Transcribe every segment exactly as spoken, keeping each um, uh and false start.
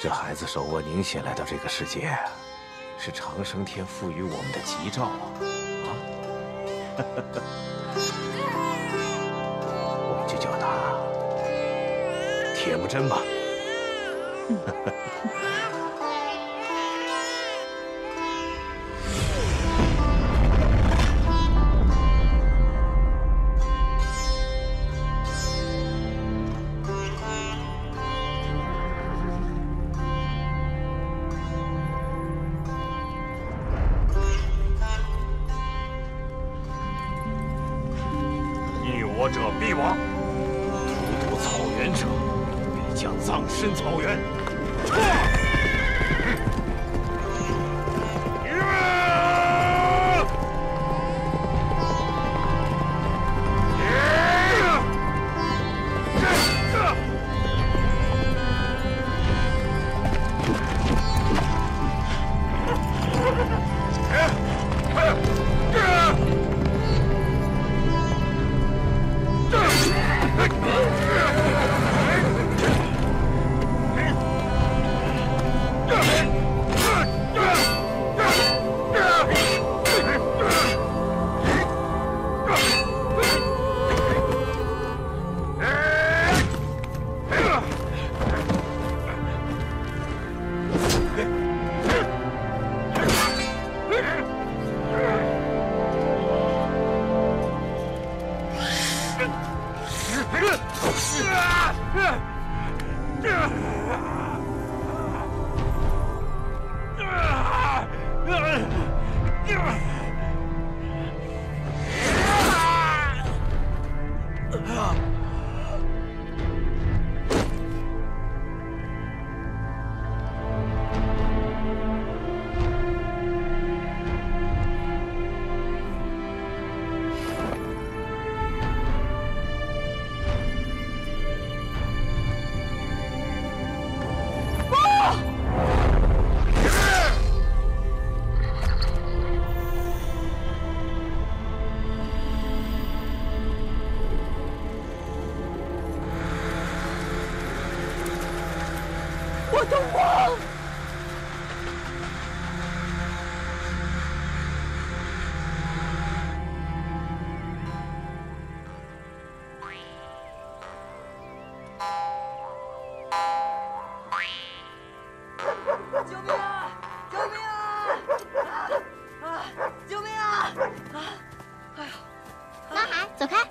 这孩子手握凝血来到这个世界，是长生天赋予我们的吉兆啊！啊，我们就叫他铁木真吧。 我者必亡， 荼毒草原者必将葬身草原。 我的王！救命啊！救命啊！啊！救命啊！啊！哎呦！ 男孩，走开！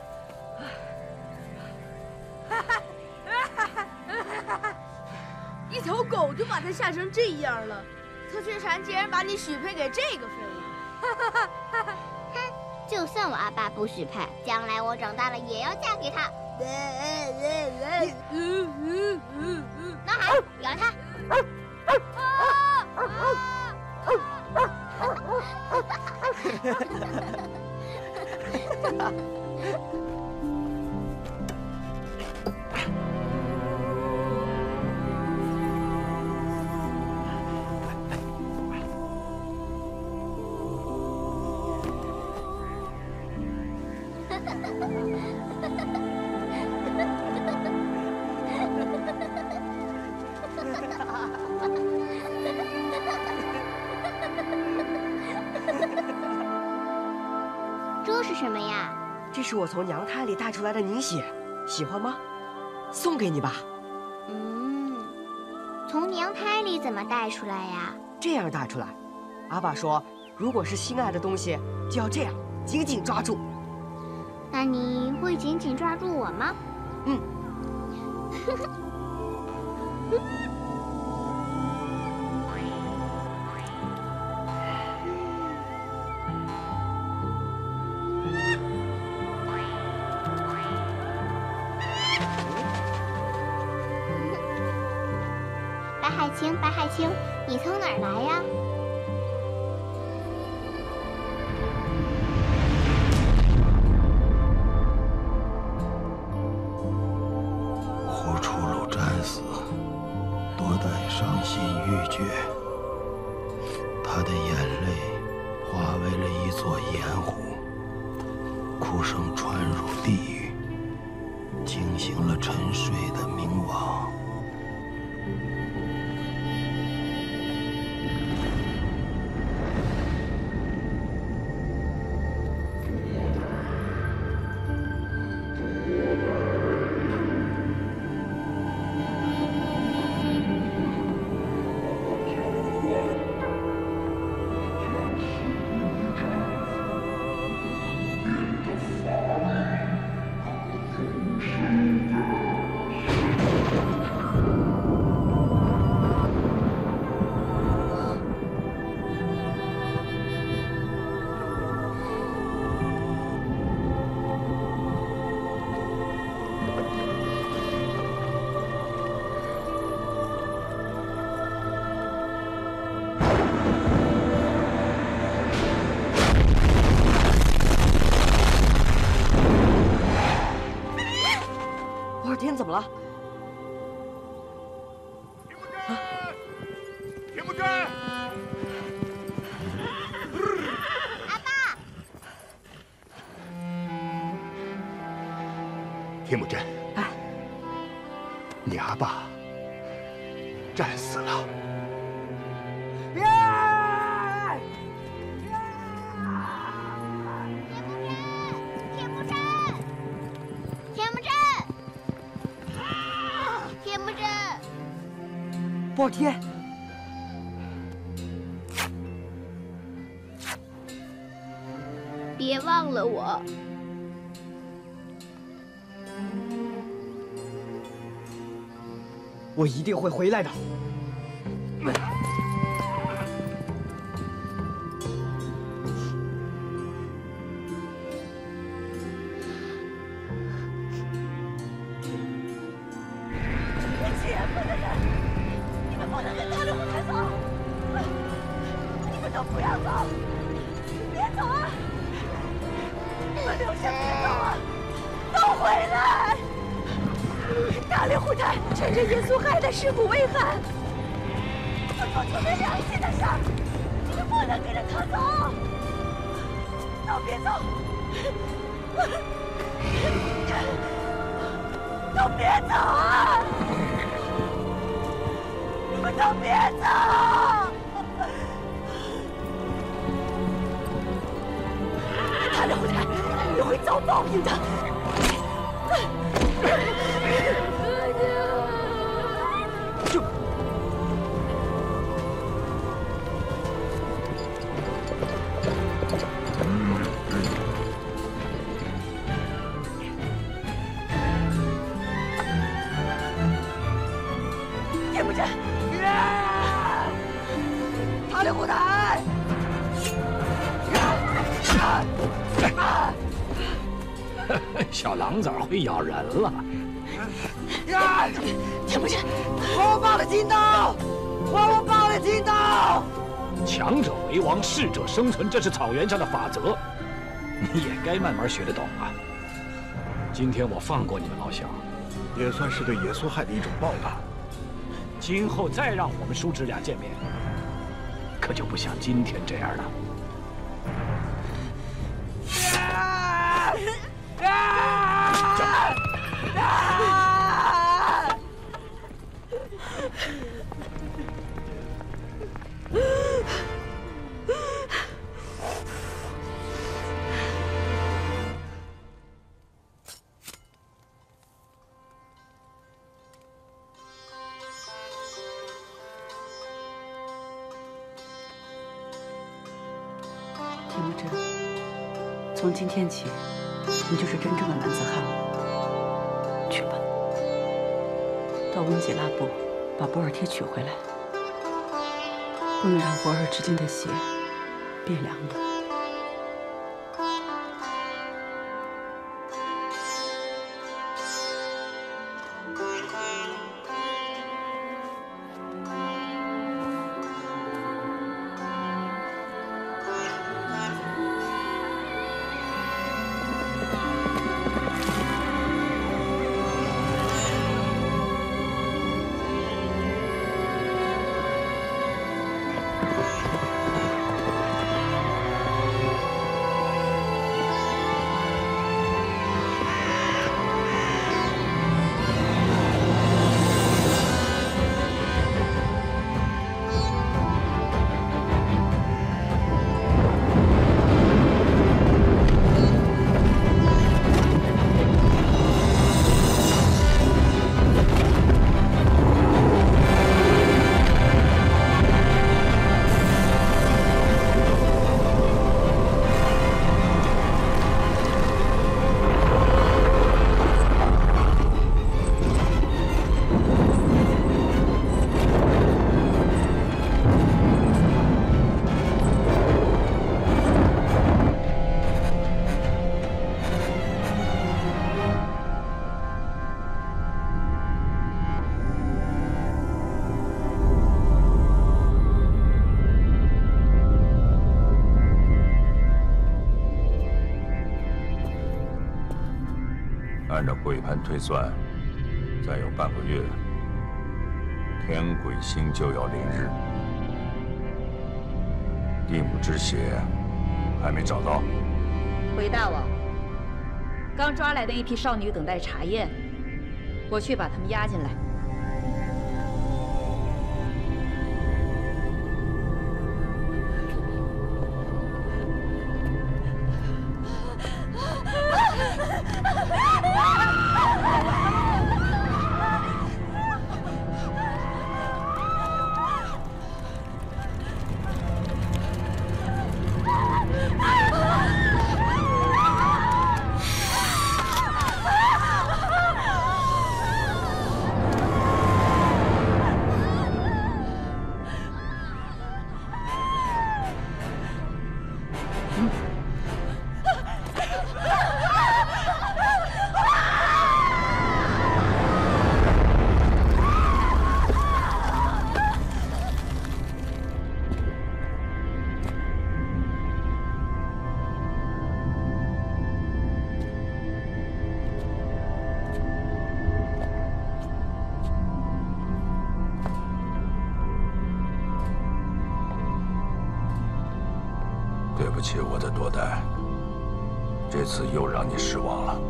一条狗就把他吓成这样了，特宣禅竟然把你许配给这个废物！ 哼，就算我阿爸不许配，将来我长大了也要嫁给他。男孩，咬他！这是什么呀？ 这是我从娘胎里带出来的凝血，喜欢吗？送给你吧。 嗯，从娘胎里怎么带出来呀？ 这样带出来。阿爸说，如果是心爱的东西，就要这样紧紧抓住。 那你会紧紧抓住我吗？ 嗯。 白海清，白海清，你从哪儿来呀？ 胡初露战死，多代伤心欲绝，他的眼泪化为了一座盐湖，哭声传入地狱，惊醒了沉睡的冥王。 么了？ 田木真， 阿爸， 田木真， 哎， 你阿爸战死了。 别！ 田木真，田木真，田木真， 波尔贴， 别忘了我。 我一定会回来的。 欺负的人，你们不能跟他的舞台走，你们都不要走，别走啊！你们留下，别走啊！都回来！大连虎台趁着耶稣害得尸骨未寒，他做出没良心的事儿，你们不能跟着他走，都别走！都别走啊！你们都别走！大连虎台，你会遭报应的。 就田木真，大连虎台。 小狼崽会咬人了。 田木真，还我爸的金刀！还我爸的金刀！ 强者为王，适者生存，这是草原上的法则，你也该慢慢学得懂啊。今天我放过你们老小， 也算是对耶稣害的一种报答。 今后再让我们叔侄俩见面，可就不像今天这样了。 田木真，从今天起，你就是真正的男子汉了。去吧，到温吉拉部把博尔贴取回来，不能让博尔之间的血变凉了。 按照鬼盘推算， 再有半个月，天鬼星就要临日。地母之血还没找到。 回大王，刚抓来的一批少女等待查验，我去把她们押进来。 对不起，我的多代，这次又让你失望了。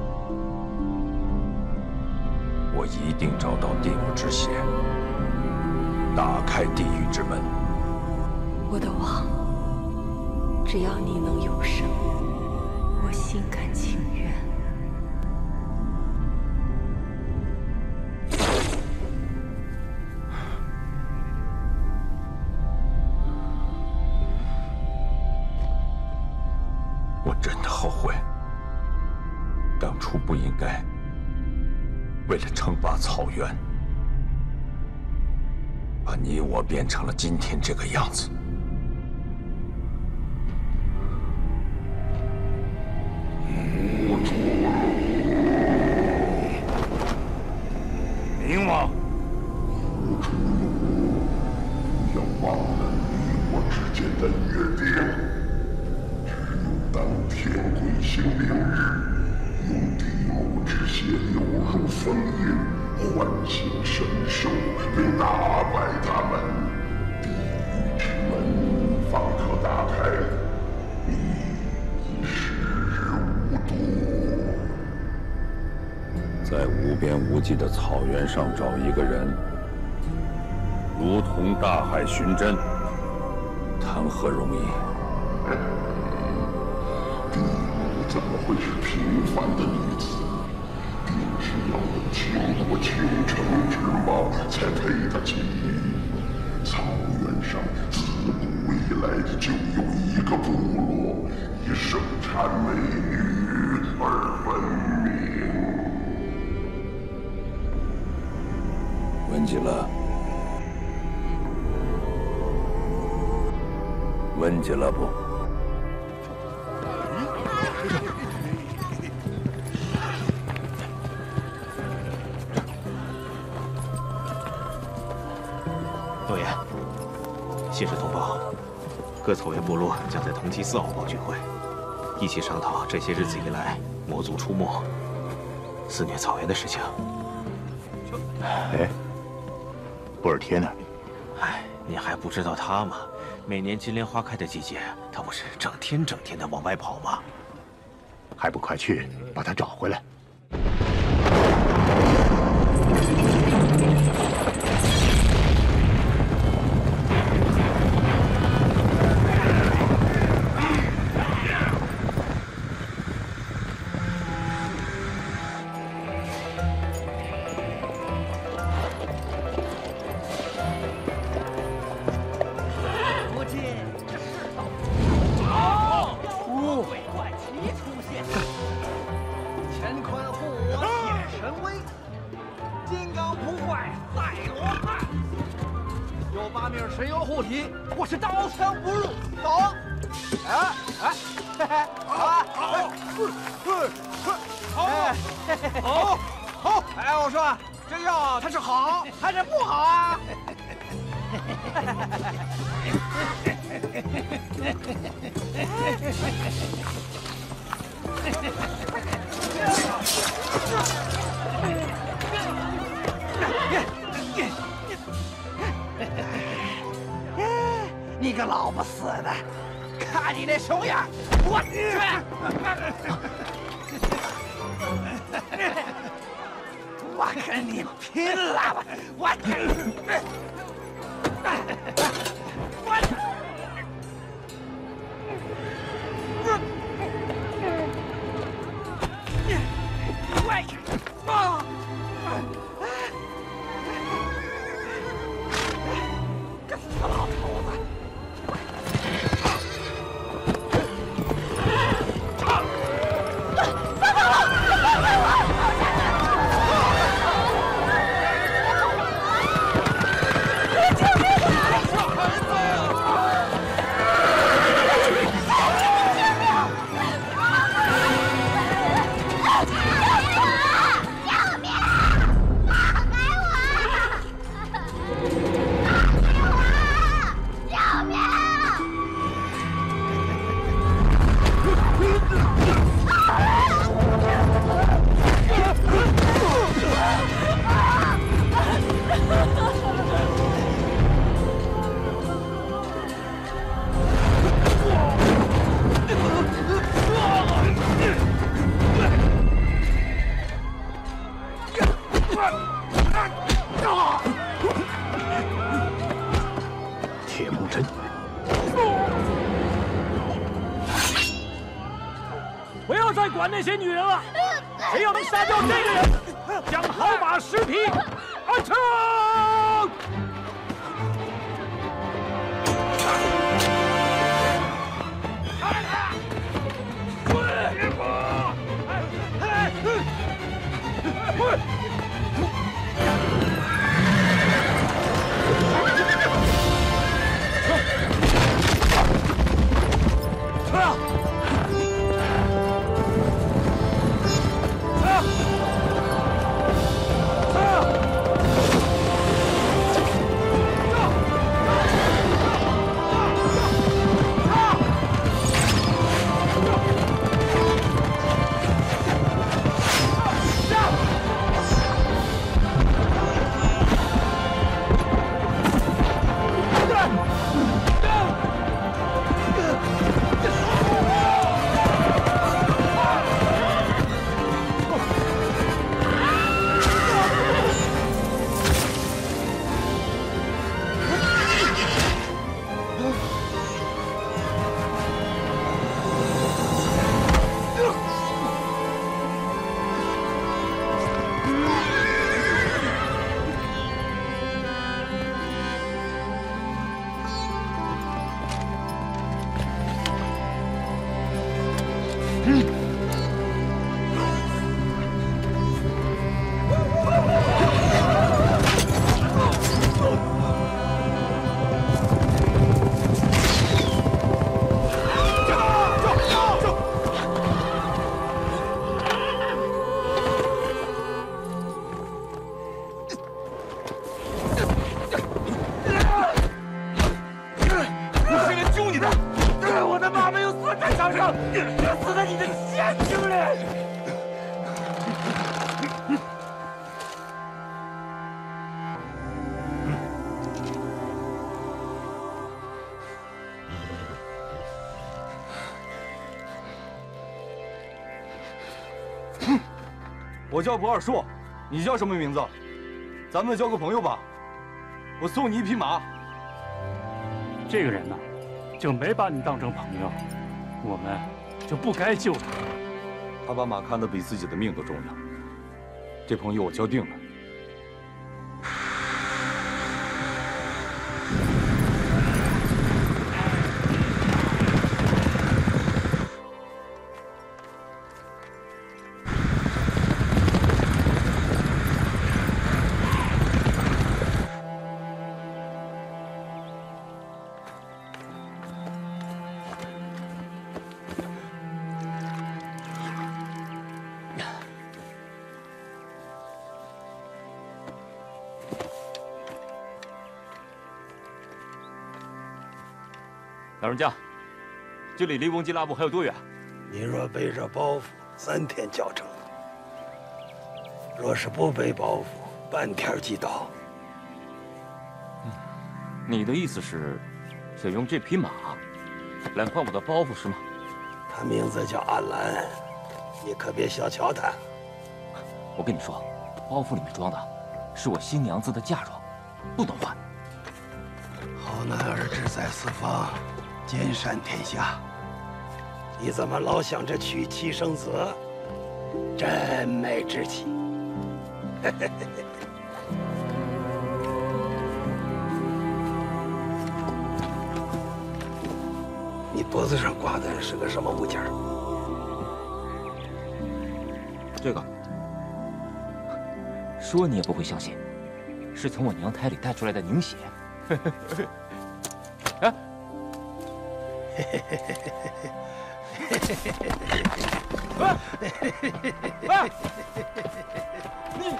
我一定找到地母之血，打开地狱之门。 我的王，只要你能永生，我心甘情愿。 我真的后悔，当初不应该为了称霸草原，把你我变成了今天这个样子。 冥王，不要忘了你我之间的约定。 当天鬼星凌日，用地母之血流入封印，唤醒神兽，并打败他们，地狱之门方可打开。你已时日无多。 在无边无际的草原上找一个人，如同大海寻针，谈何容易？ 地母怎么会是平凡的女子？定是要有倾国倾城之貌才配得起。草原上自古以来就有一个部落以生产美女而闻名。 闻极了，闻极了不？ 诺言，信使通报，各草原部落将在同期四号报聚会，一起商讨这些日子以来魔族出没、肆虐草原的事情。 哎，布尔贴呢？ 哎，你还不知道他吗？每年金莲花开的季节，他不是整天整天的往外跑吗？ 还不快去把他找回来！ 啊！ 你个老不死的！看你那熊样，我去！我跟你拼了！我我我啊！ 死老头子！ 放开我！放开我！救命啊！小孩子！救命！放开我！ 救命！ 铁木真。 不要再管那些女人了，谁要能杀掉这个人，将好马尸体安城。 死在你的陷阱里！ 我叫博尔硕，你叫什么名字？咱们交个朋友吧。我送你一匹马。 这个人呢，就没把你当成朋友，我们就不该救他。 他把马看得比自己的命都重要。这朋友我交定了。 老人家，这里离翁吉拉布还有多远？ 你若背着包袱，三天交成；若是不背包袱，半天即到。 你的意思是， 想用这匹马来换我的包袱是吗？ 他名字叫阿兰，你可别小瞧他。 我跟你说，包袱里面装的是我新娘子的嫁妆，不能换。 好男儿志在四方，兼善天下。你怎么老想着娶妻生子？真没志气。你脖子上挂的是个什么物件？ 这个，说你也不会相信，是从我娘胎里带出来的凝血。啊！喂！喂！你！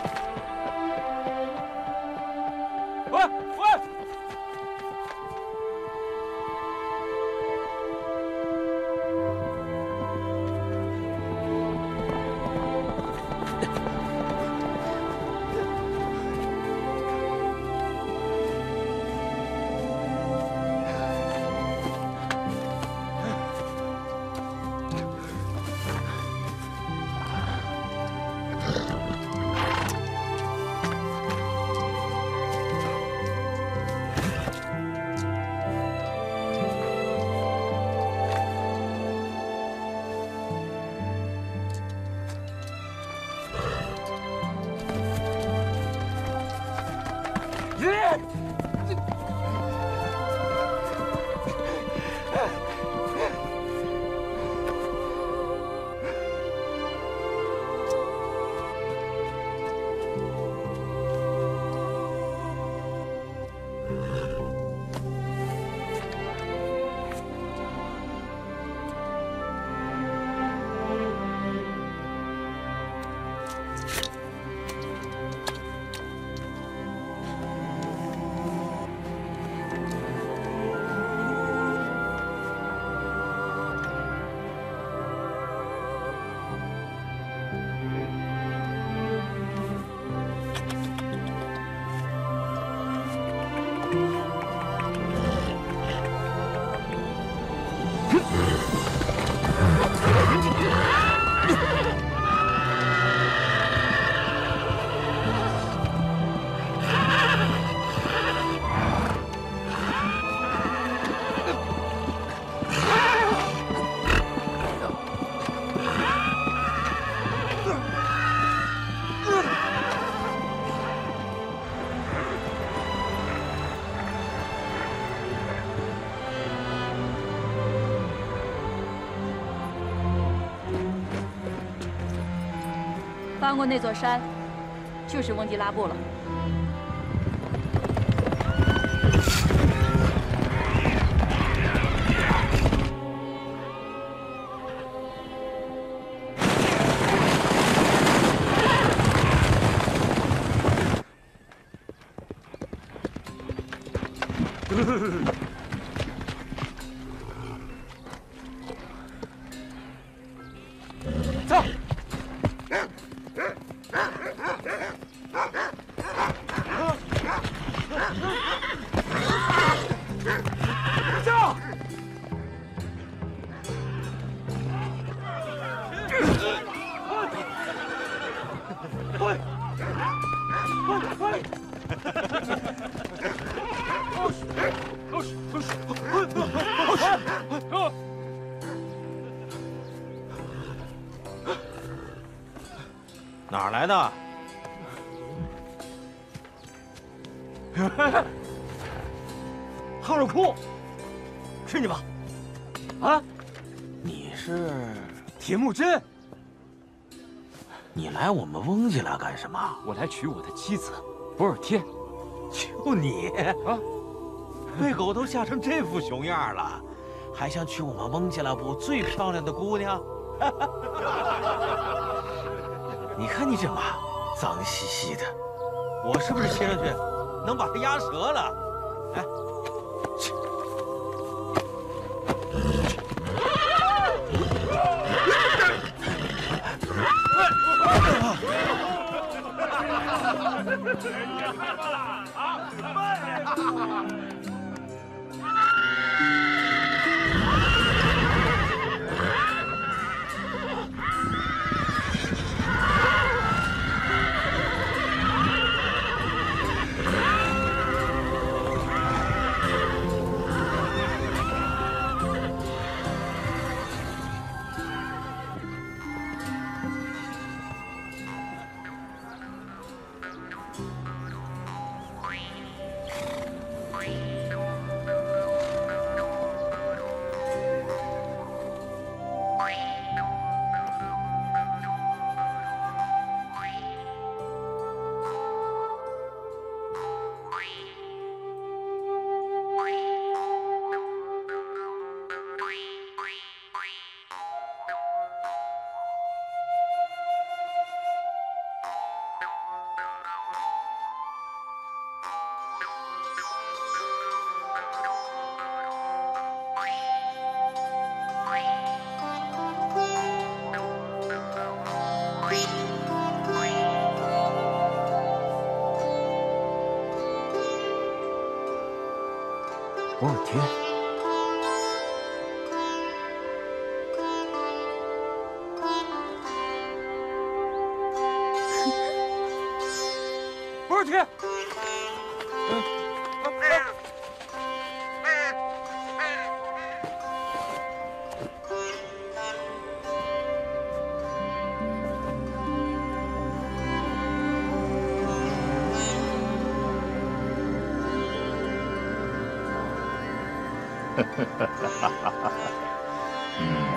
喂喂！ 翻过那座山，就是翁吉拉布了。 走。走！喂！喂！喂！ 哪儿来的？ 哈尔库，是你吧？啊， 你是铁木真？ 你来我们翁家来干什么？ 我来娶我的妻子博尔贴。 就你啊，被狗都吓成这副熊样了，还想娶我们翁家拉部最漂亮的姑娘？你看你这马，脏兮兮的，我是不是骑上去能把它压折了？哎，切！ 博尔贴。 博尔贴。 哈哈哈哈哈哈！嗯。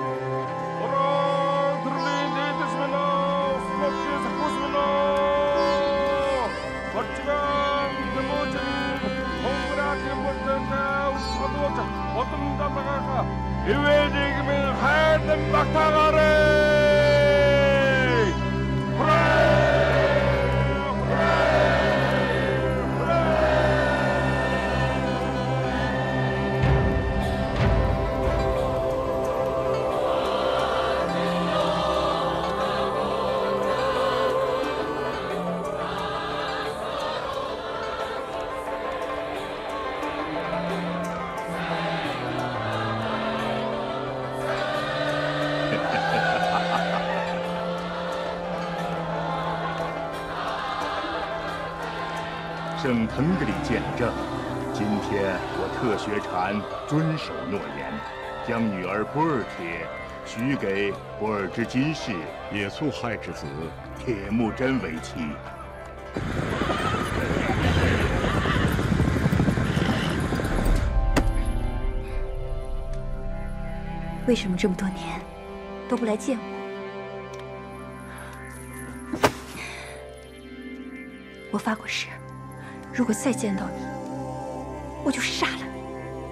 圣腾格里见证，今天我特学禅遵守诺言，将女儿波尔铁许给波尔之金氏也速亥之子铁木真为妻。 为什么这么多年都不来见我？我发过誓。 如果再见到你，我就杀了你。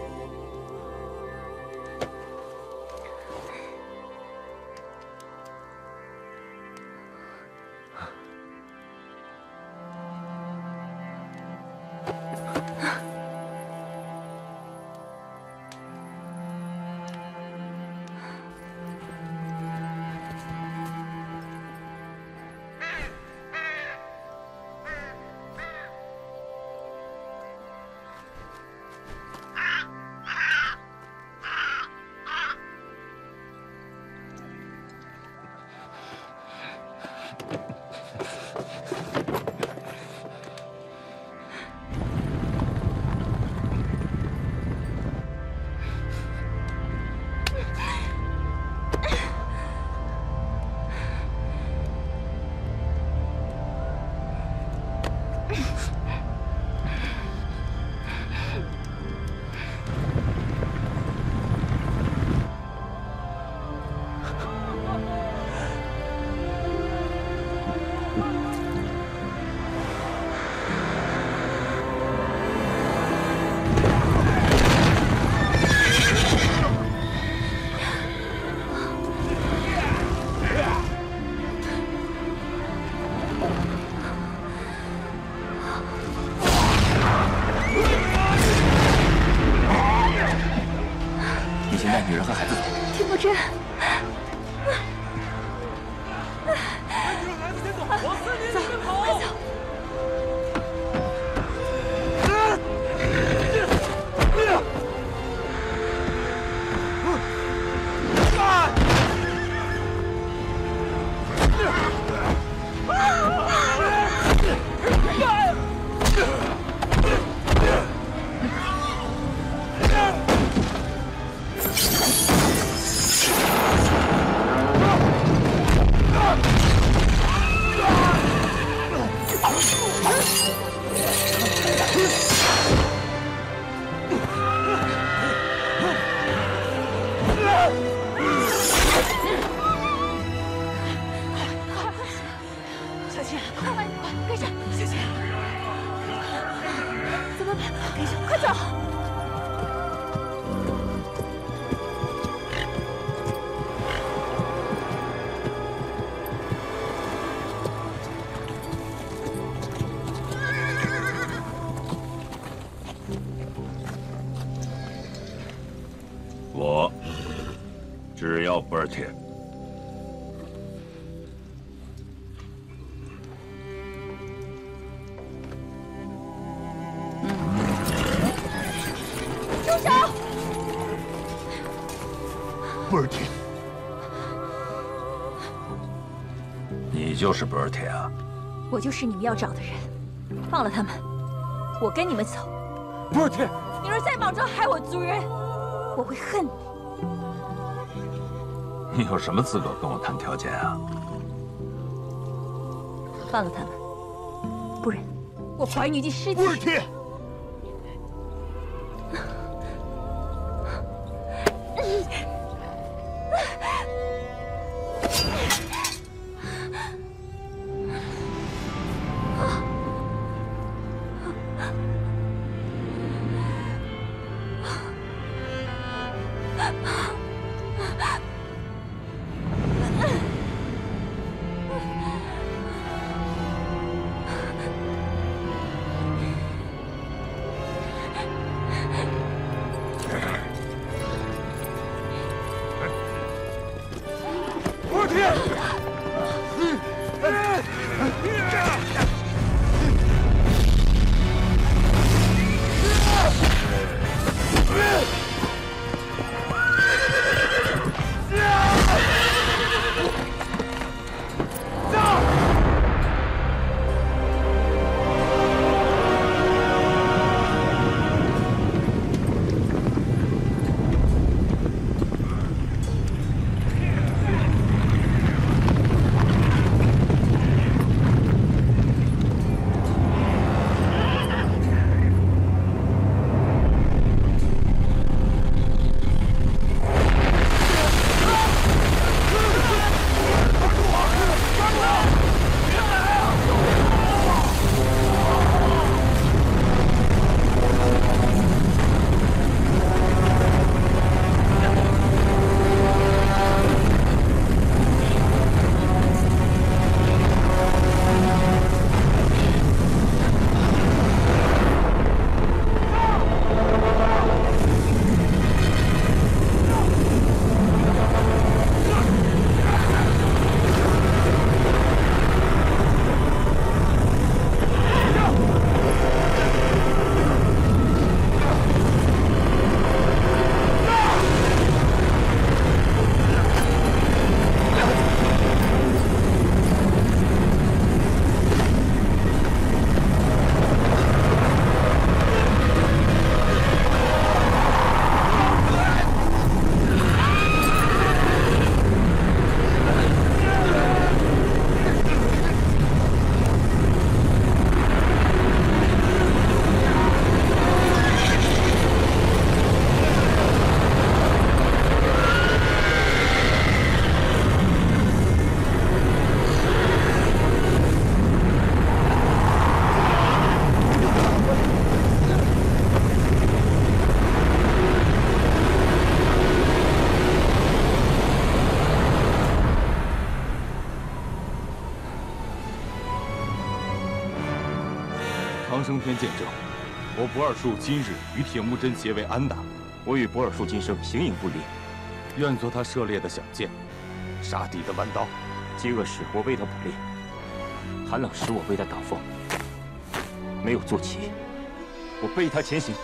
女人和孩子走。 铁木真，走，快走！ 小青，快快快，跟上！小青，怎么办？跟上，快走！ 我只要波尔铁。 嗯， 布尔铁。 你就是布尔铁啊？ 我就是你们要找的人，放了他们，我跟你们走。 布尔铁， 你若再莽撞害我族人，我会恨你。 你有什么资格跟我谈条件啊？ 放了他们，不然我怀你一具尸体。 布尔铁。 长生天见证，我不二术今日与铁木真结为安达。 我与不二术今生形影不离， 愿做他射猎的响箭，杀敌的弯刀。 饥饿时我为他捕猎，寒冷时我为他挡风。没有坐骑，我背他前行。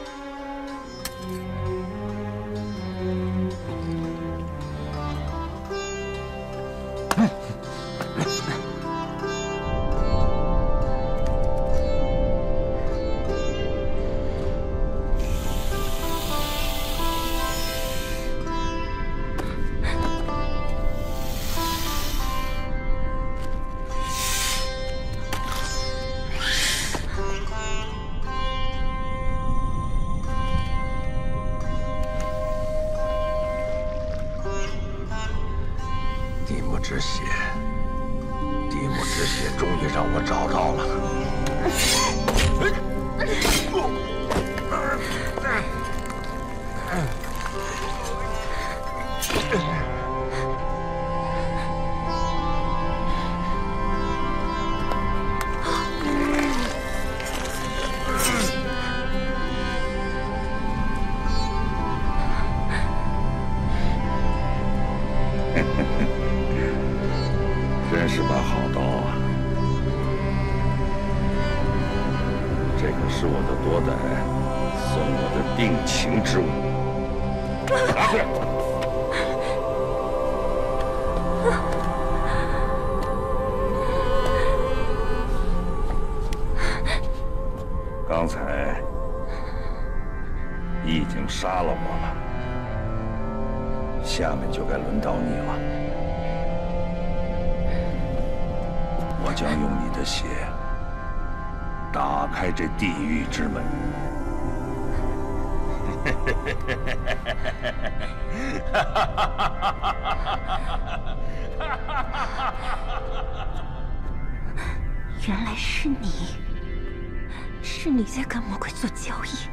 地木之血，地木之血终于让我找到了。真是把好刀啊！这个是我的多歹送我的定情之物，拿去。 你已经杀了我了，下面就该轮到你了。我将用你的血打开这地狱之门。 原来是你，是你在跟魔鬼做交易。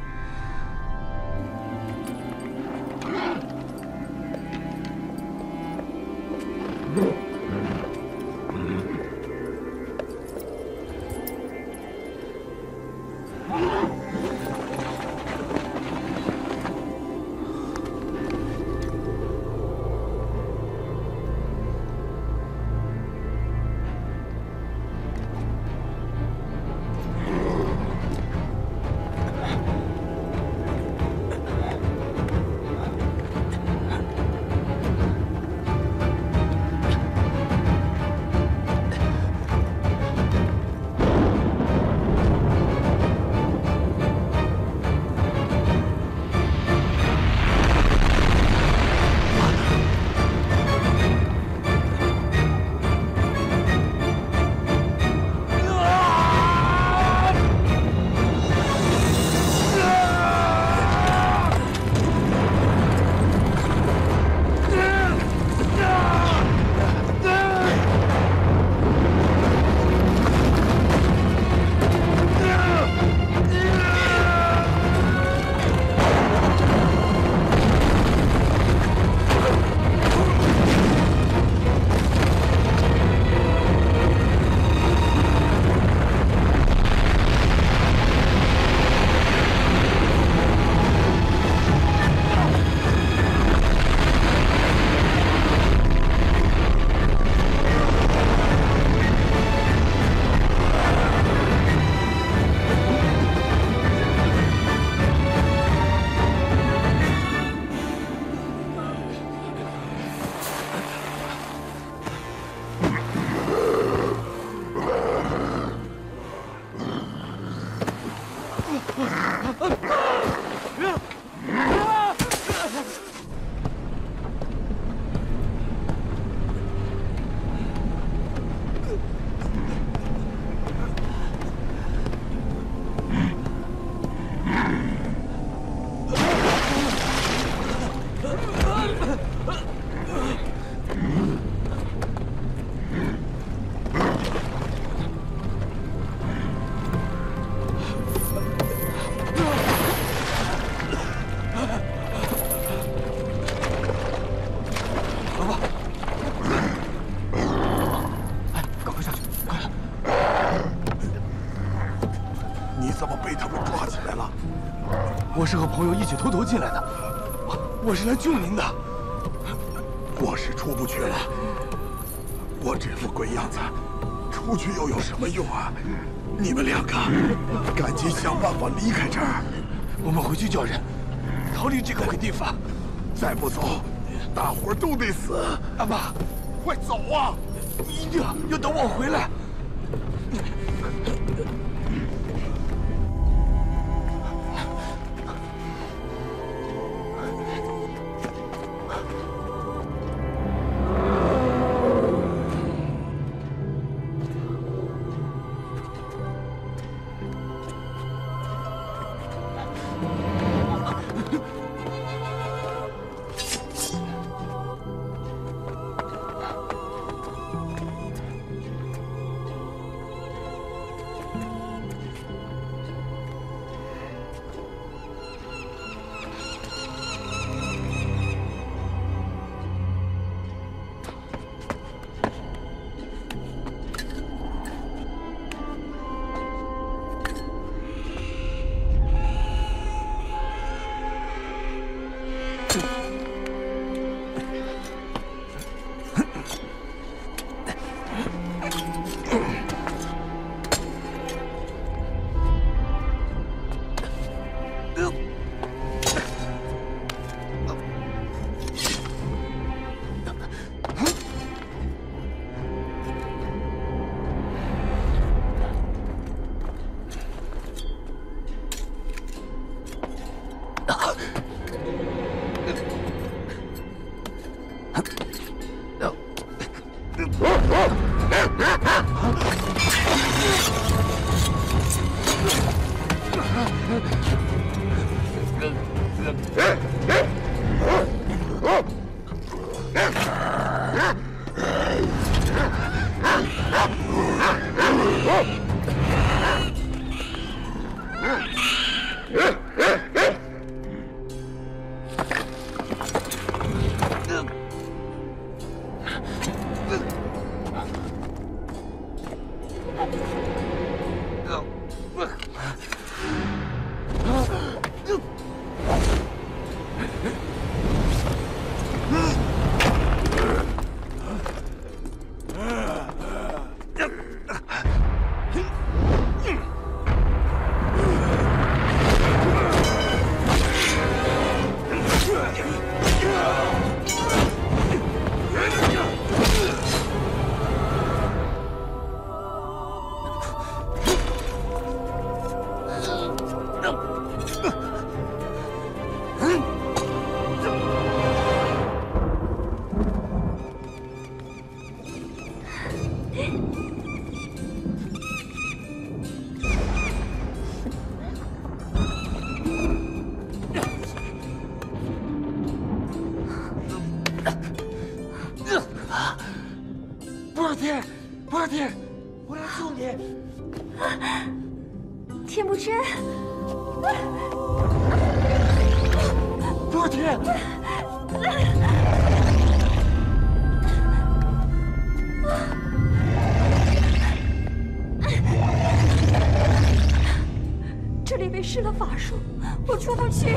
我是和朋友一起偷偷进来的，我是来救您的。 我是出不去了，我这副鬼样子，出去又有什么用啊？你们两个，赶紧想办法离开这儿。 我们回去叫人，逃离这个鬼地方。 再不走，大伙儿都得死。 阿爸， 快走啊！ 一定要等我回来。 博尔贴，博尔贴，我来救你！ 田木真， 博尔贴。 这里被施了法术，我出不去。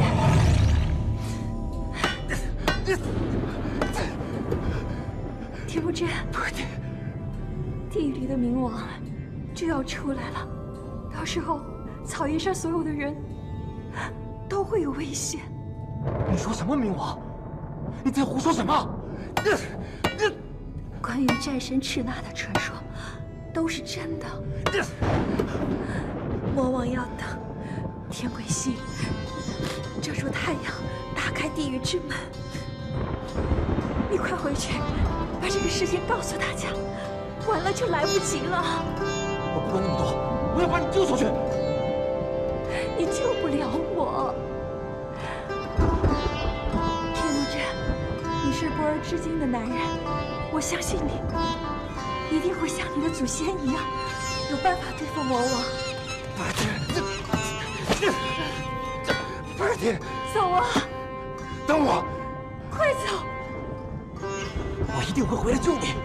田木真，地狱里的冥王就要出来了，到时候草原上所有的人都会有危险。 你说什么冥王？你在胡说什么？ 关于战神赤纳的传说都是真的。魔王要等天鬼星遮住太阳，打开地狱之门。你快回去，把这个事情告诉大家，晚了就来不及了。 我不管那么多，我要把你救出去。 你救不了我，天木真，你是波尔之境的男人，我相信你，一定会像你的祖先一样，有办法对付魔王。 博尔贴，博尔贴， 走啊！ 等我， 快走！ 我一定会回来救你。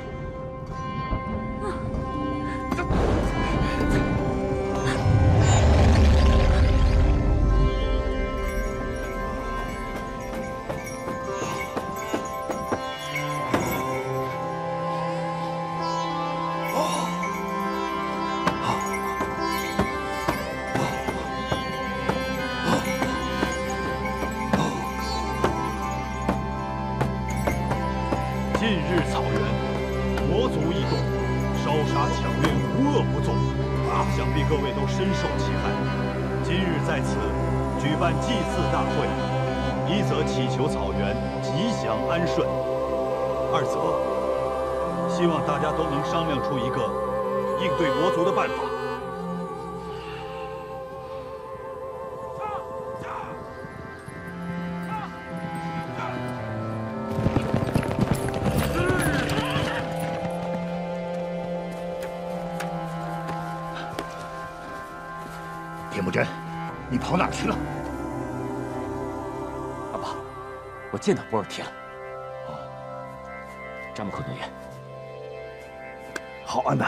希望大家都能商量出一个应对魔族的办法。 田木真，你跑哪去了？ 阿爸，我见到博尔贴了。哦，扎木克诺言。 好，安娜，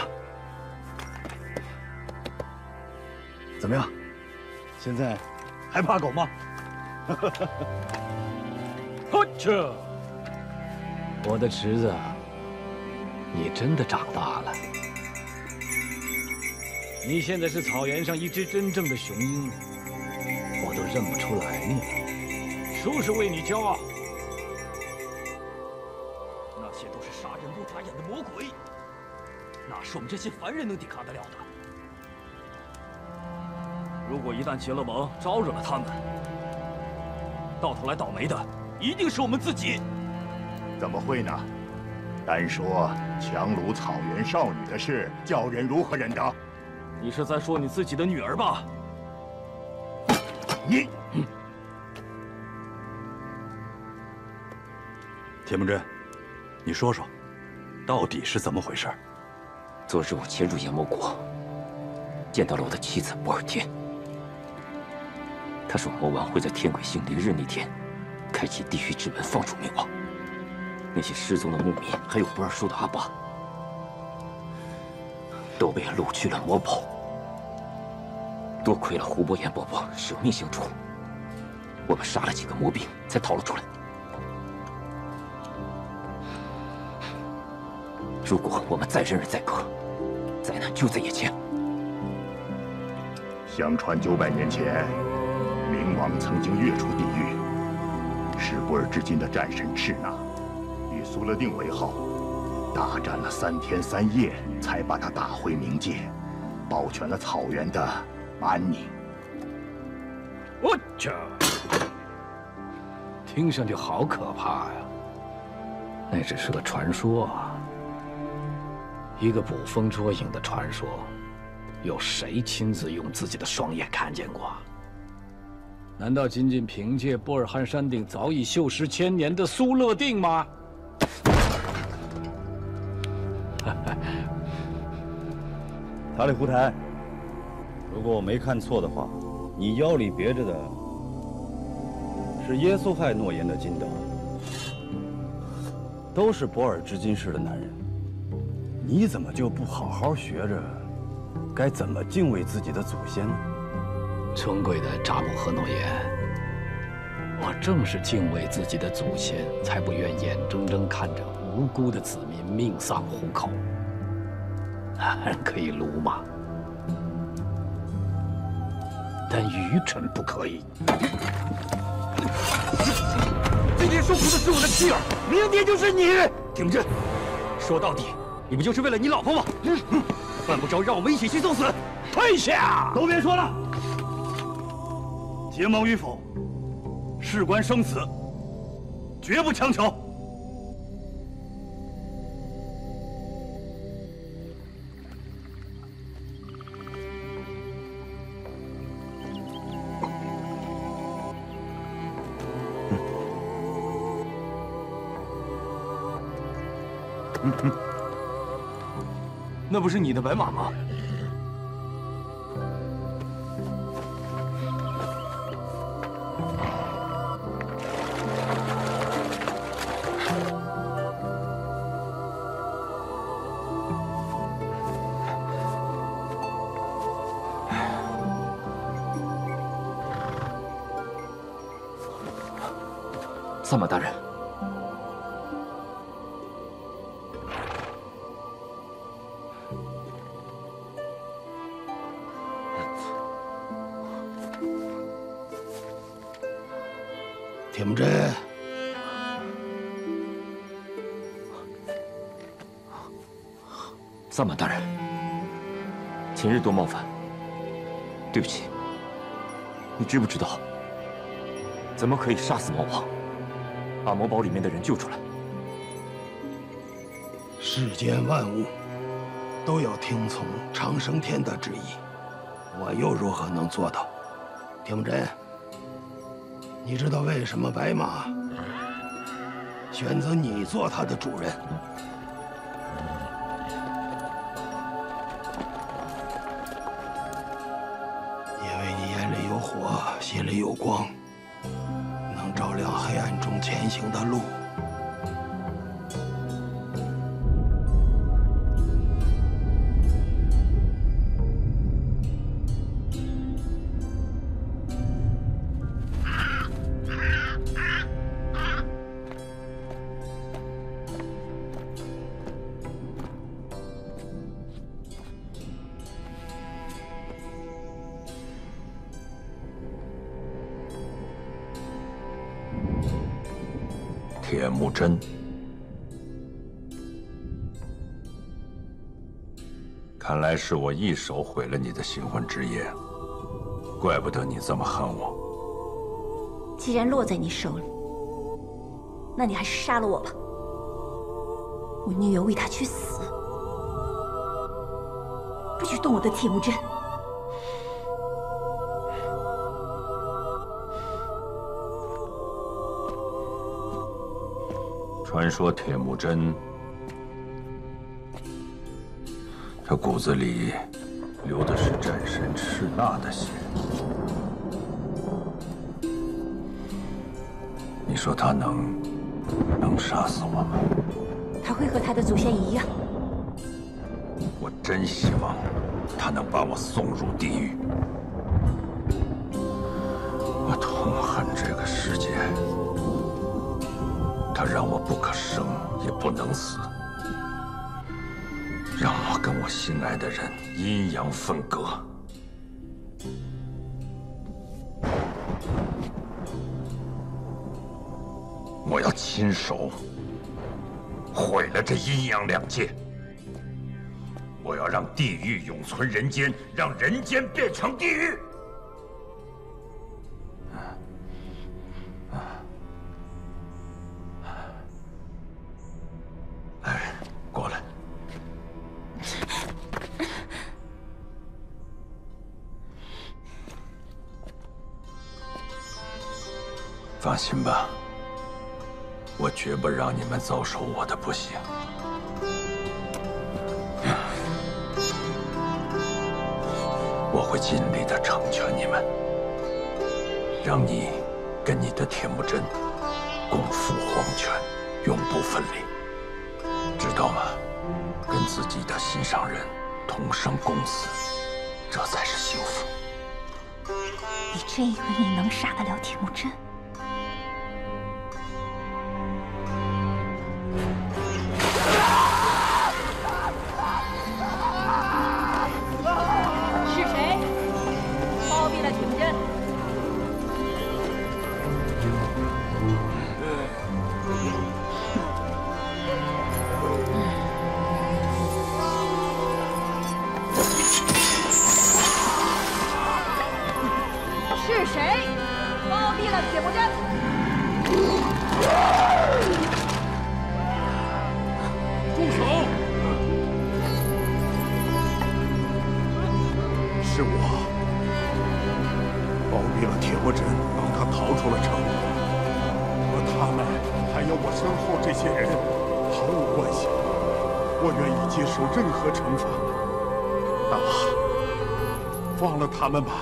怎么样？现在还怕狗吗？ 呵切！我的侄子，你真的长大了。你现在是草原上一只真正的雄鹰，我都认不出来你了。叔叔为你骄傲。 那些都是杀人不眨眼的魔鬼。 哪是我们这些凡人能抵抗得了的？如果一旦结了盟，招惹了他们， 到头来倒霉的一定是我们自己。 怎么会呢？单说强掳草原少女的事，叫人如何忍得？ 你是在说你自己的女儿吧？ 你， 铁木真，你说说，到底是怎么回事？ 昨日我潜入炎魔国，见到了我的妻子博尔天。他说魔王会在天鬼星离日那天，开启地狱之门，放逐冥王。那些失踪的牧民，还有不二叔的阿爸，都被掳去了魔堡。多亏了胡伯言伯伯舍命相助，我们杀了几个魔兵，才逃了出来。如果我们再忍忍再隔，灾难就在眼前。 相传九百年前，冥王曾经跃出地狱，是不尔之金的战神赤那以苏勒定为号，大战了三天三夜，才把他打回冥界，保全了草原的安宁。 我去，听上去好可怕呀！那只是个传说啊，一个捕风捉影的传说，有谁亲自用自己的双眼看见过？难道仅仅凭借波尔汉山顶早已锈蚀千年的苏勒定吗？ 塔里胡台，如果我没看错的话，你腰里别着的是耶稣派诺言的金斗，都是博尔之金氏的男人，你怎么就不好好学着该怎么敬畏自己的祖先呢？ 尊贵的扎姆赫诺言，我正是敬畏自己的祖先，才不愿眼睁睁看着无辜的子民命丧虎口。人可以鲁莽，但愚蠢不可以。 今天受苦的是我的妻儿，明天就是你。铁木真，说到底，你不就是为了你老婆吗？犯不着让我们一起去送死。 退下！都别说了，结盟与否，事关生死，绝不强求。 那不是你的白马吗？ 萨满大人。 铁木真， 萨满大人，前日多冒犯，对不起。你知不知道，怎么可以杀死魔王，把魔堡里面的人救出来？ 世间万物都要听从长生天的旨意，我又如何能做到？铁木真，你知道为什么白马选择你做它的主人？因为你眼里有火，心里有光，能照亮黑暗中前行的路。 铁木真，看来是我一手毁了你的新婚之夜，怪不得你这么恨我。 既然落在你手里，那你还是杀了我吧。我宁愿为他去死，不许动我的铁木真。 传说铁木真，他骨子里流的是战神赤纳的血。你说他能能杀死我吗？ 他会和他的祖先一样。 我真希望他能把我送入地狱。我痛恨这个世界。他让我不可生也不能死，让我跟我心爱的人阴阳分割。我要亲手毁了这阴阳两界。我要让地狱永存人间，让人间变成地狱。过来，放心吧，我绝不让你们遭受我的不幸。我会尽力的成全你们，让你跟你的铁木真共赴黄泉，永不分离。知道吗？跟自己的心上人同生共死，这才是幸福。 你真以为你能杀得了铁木真？ 是谁包庇了铁木真？是谁包庇了铁木真？ 住手！是我包庇了铁木真，让他逃出了城。和他们还有我身后这些人毫无关系。我愿意接受任何惩罚。大王，放了他们吧。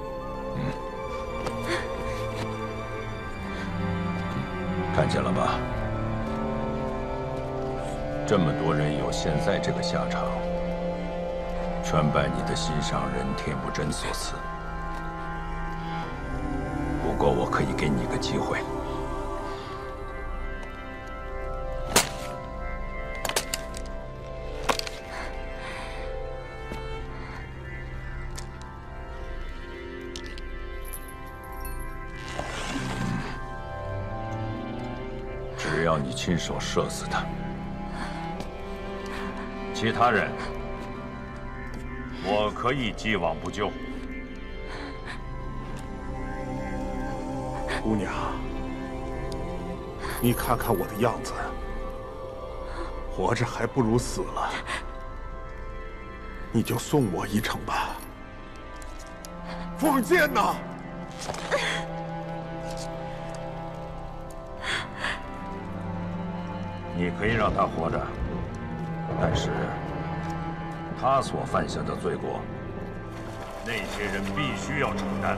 看见了吧？这么多人有现在这个下场，全拜你的心上人铁木真所赐。不过我可以给你个机会。只要你亲手射死他，其他人我可以既往不咎。 姑娘，你看看我的样子，活着还不如死了。你就送我一程吧。放箭呐！ 你可以让他活着，但是他所犯下的罪过，那些人必须要承担。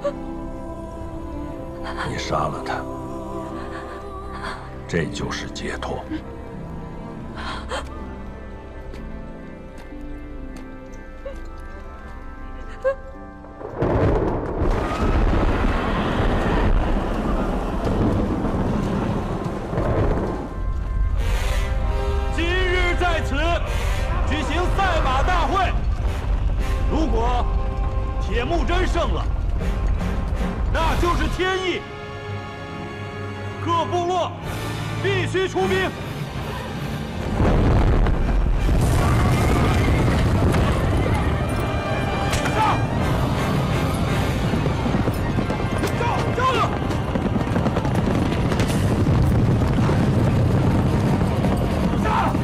你杀了他，这就是解脱。 今日在此举行赛马大会，如果铁木真胜了，那就是天意。各部落必须出兵。上！上！上了！上！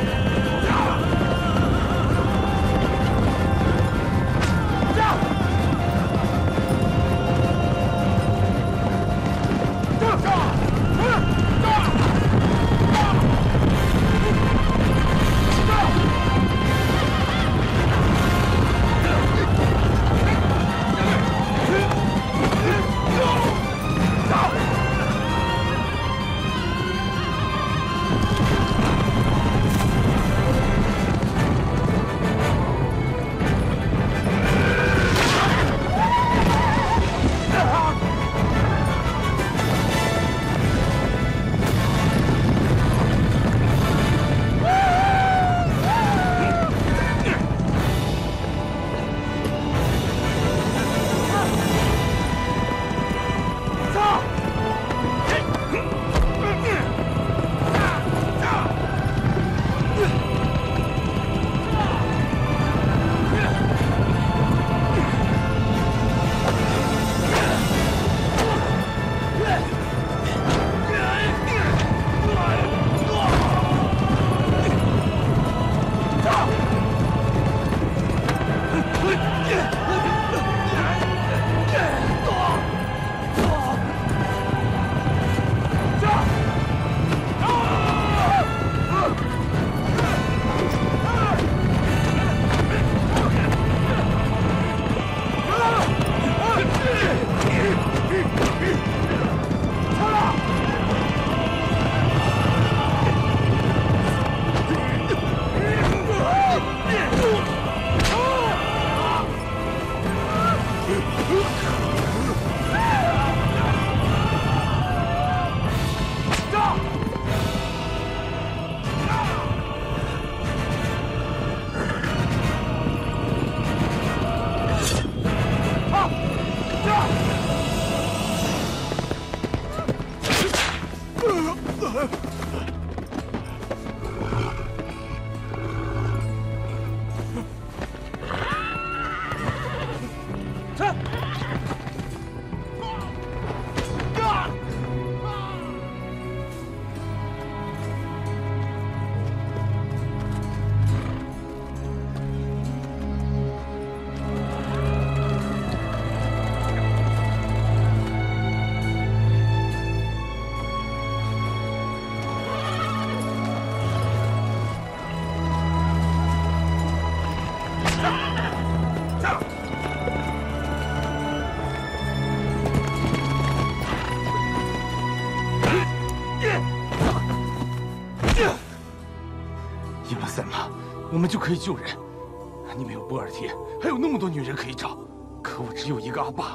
赢了赛马，我们就可以救人。你们有波尔贴，还有那么多女人可以找，可我只有一个阿爸。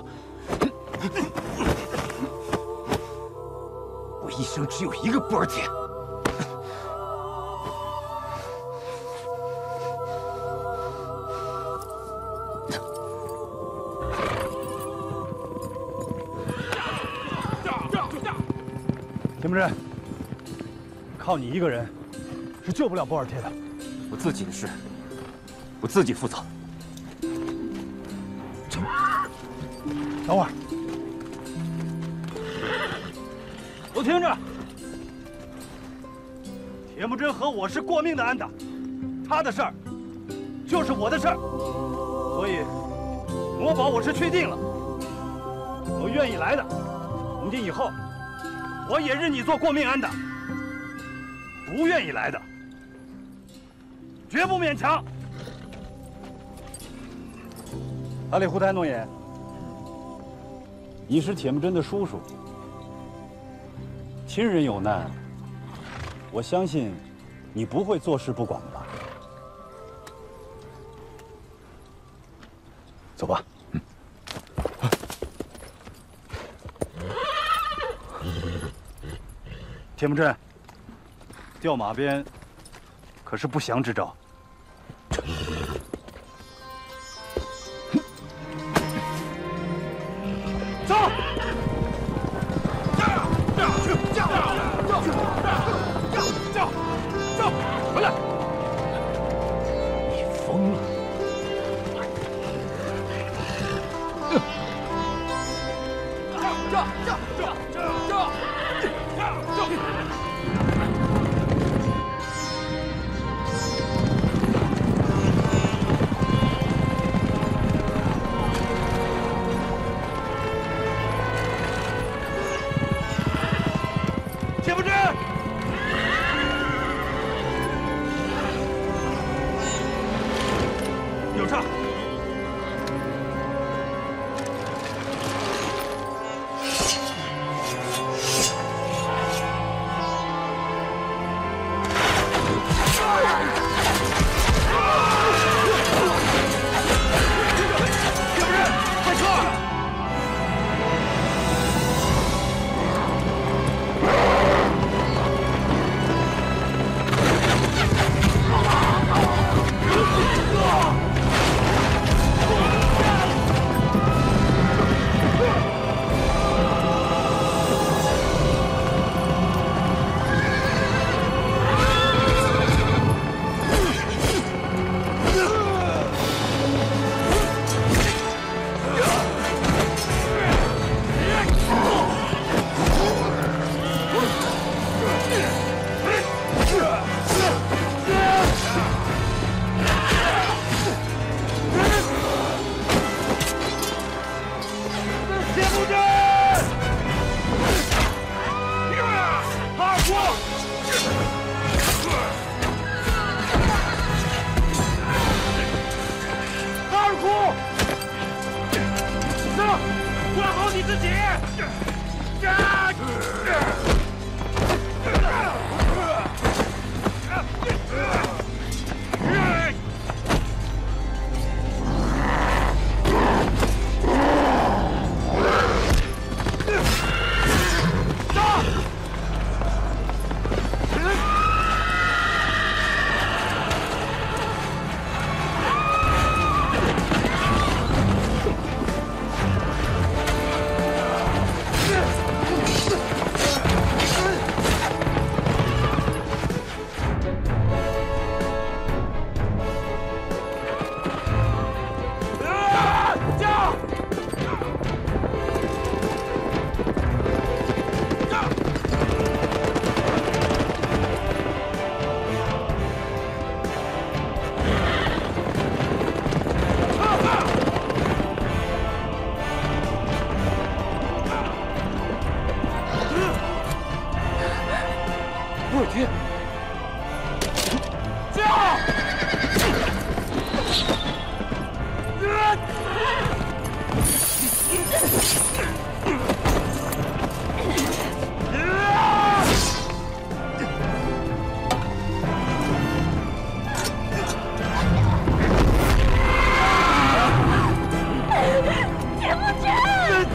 我一生只有一个波尔贴。 铁木真，靠你一个人是救不了波尔贴的。 我自己的事，我自己负责。 等会儿， 都听着，铁木真和我是过命的安打，他的事儿就是我的事儿，所以魔堡我是确定了。我愿意来的，从今以后我也认你做过命安打。不愿意来的，绝不勉强。 阿里胡台诺言， 你是铁木真的叔叔，亲人有难，我相信你不会坐视不管的吧？ 走吧。 铁木真，调马鞭可是不祥之兆。 走！走！回来！ 你疯了！ 这这这这这这！铁木真，有诈！管好你自己！布尔提，驾！ 铁木真！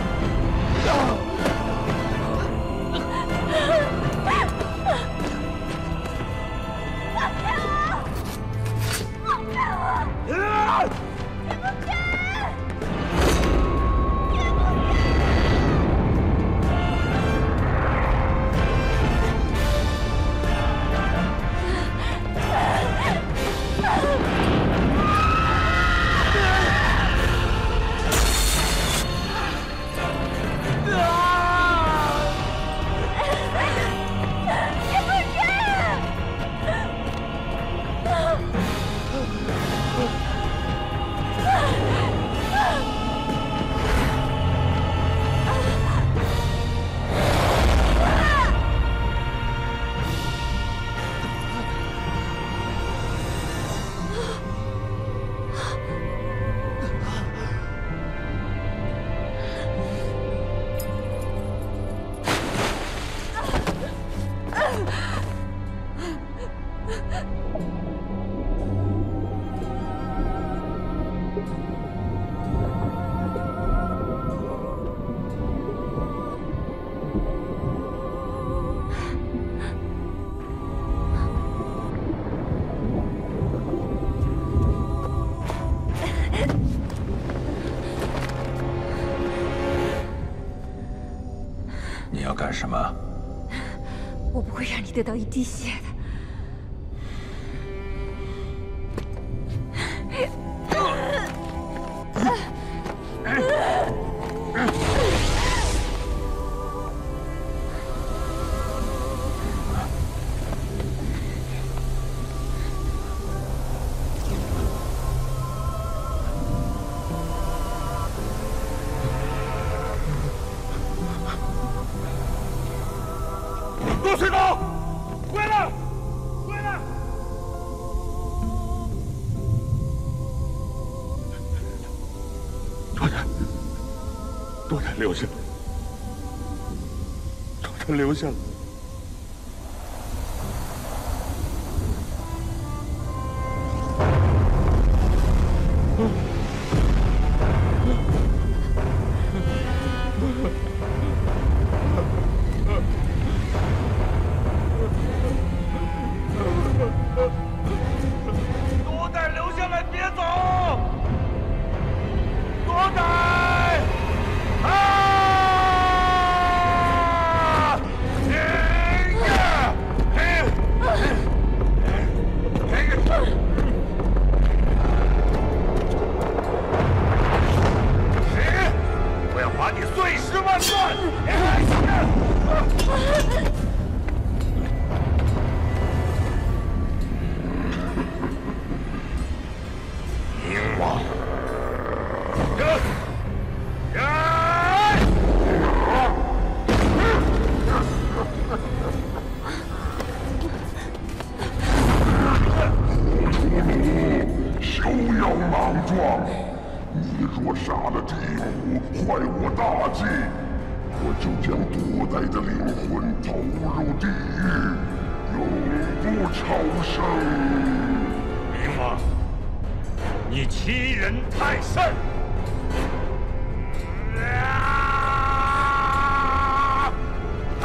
要干什么？ 我不会让你得到一滴血的。 陆水狗，回来！回来！ 多丹，多丹留下，多丹留下。 多代留下来，别走！多代！啊！哎呀！哎！哎！谁？我要把你碎尸万段！哎！ 冥王，呀呀！ 休要莽撞！你若杀了地虎，坏我大计，我就将多代的灵魂投入地狱，永不超生。 冥王。 你欺人太甚！啊！啊！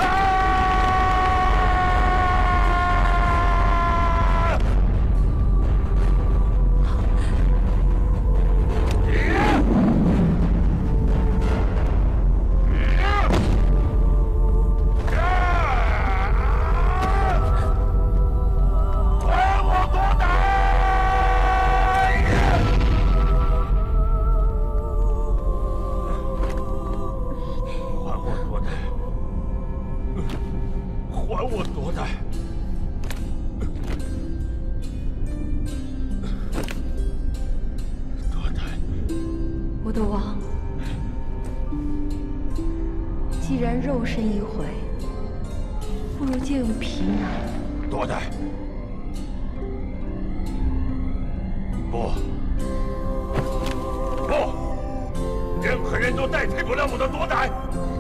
我的王，既然肉身已毁，不如借用皮囊。 多代，不，不，任何人都代替不了我的多代。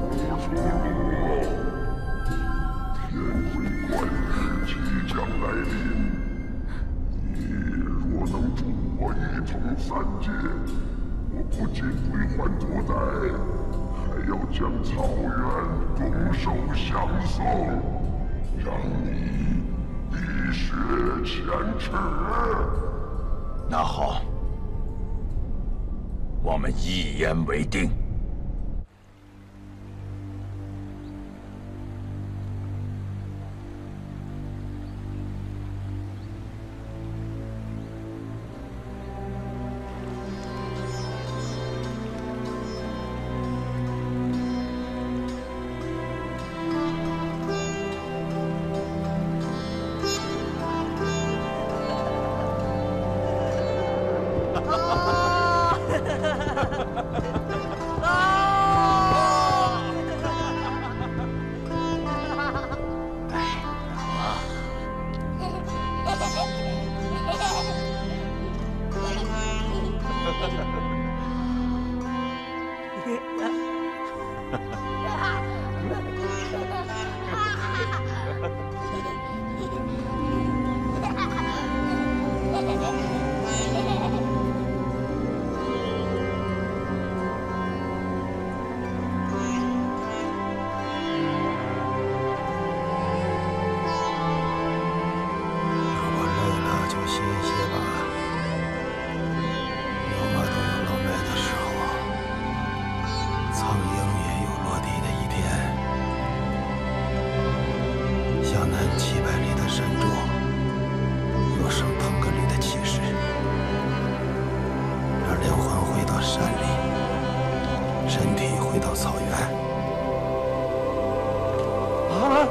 天鬼怪日即将来临，你若能助我一统三界，我不仅归还多代，还要将草原拱手相送，让你浴血前耻。 那好，我们一言为定。 苍鹰也有落地身体回到草原。 啊！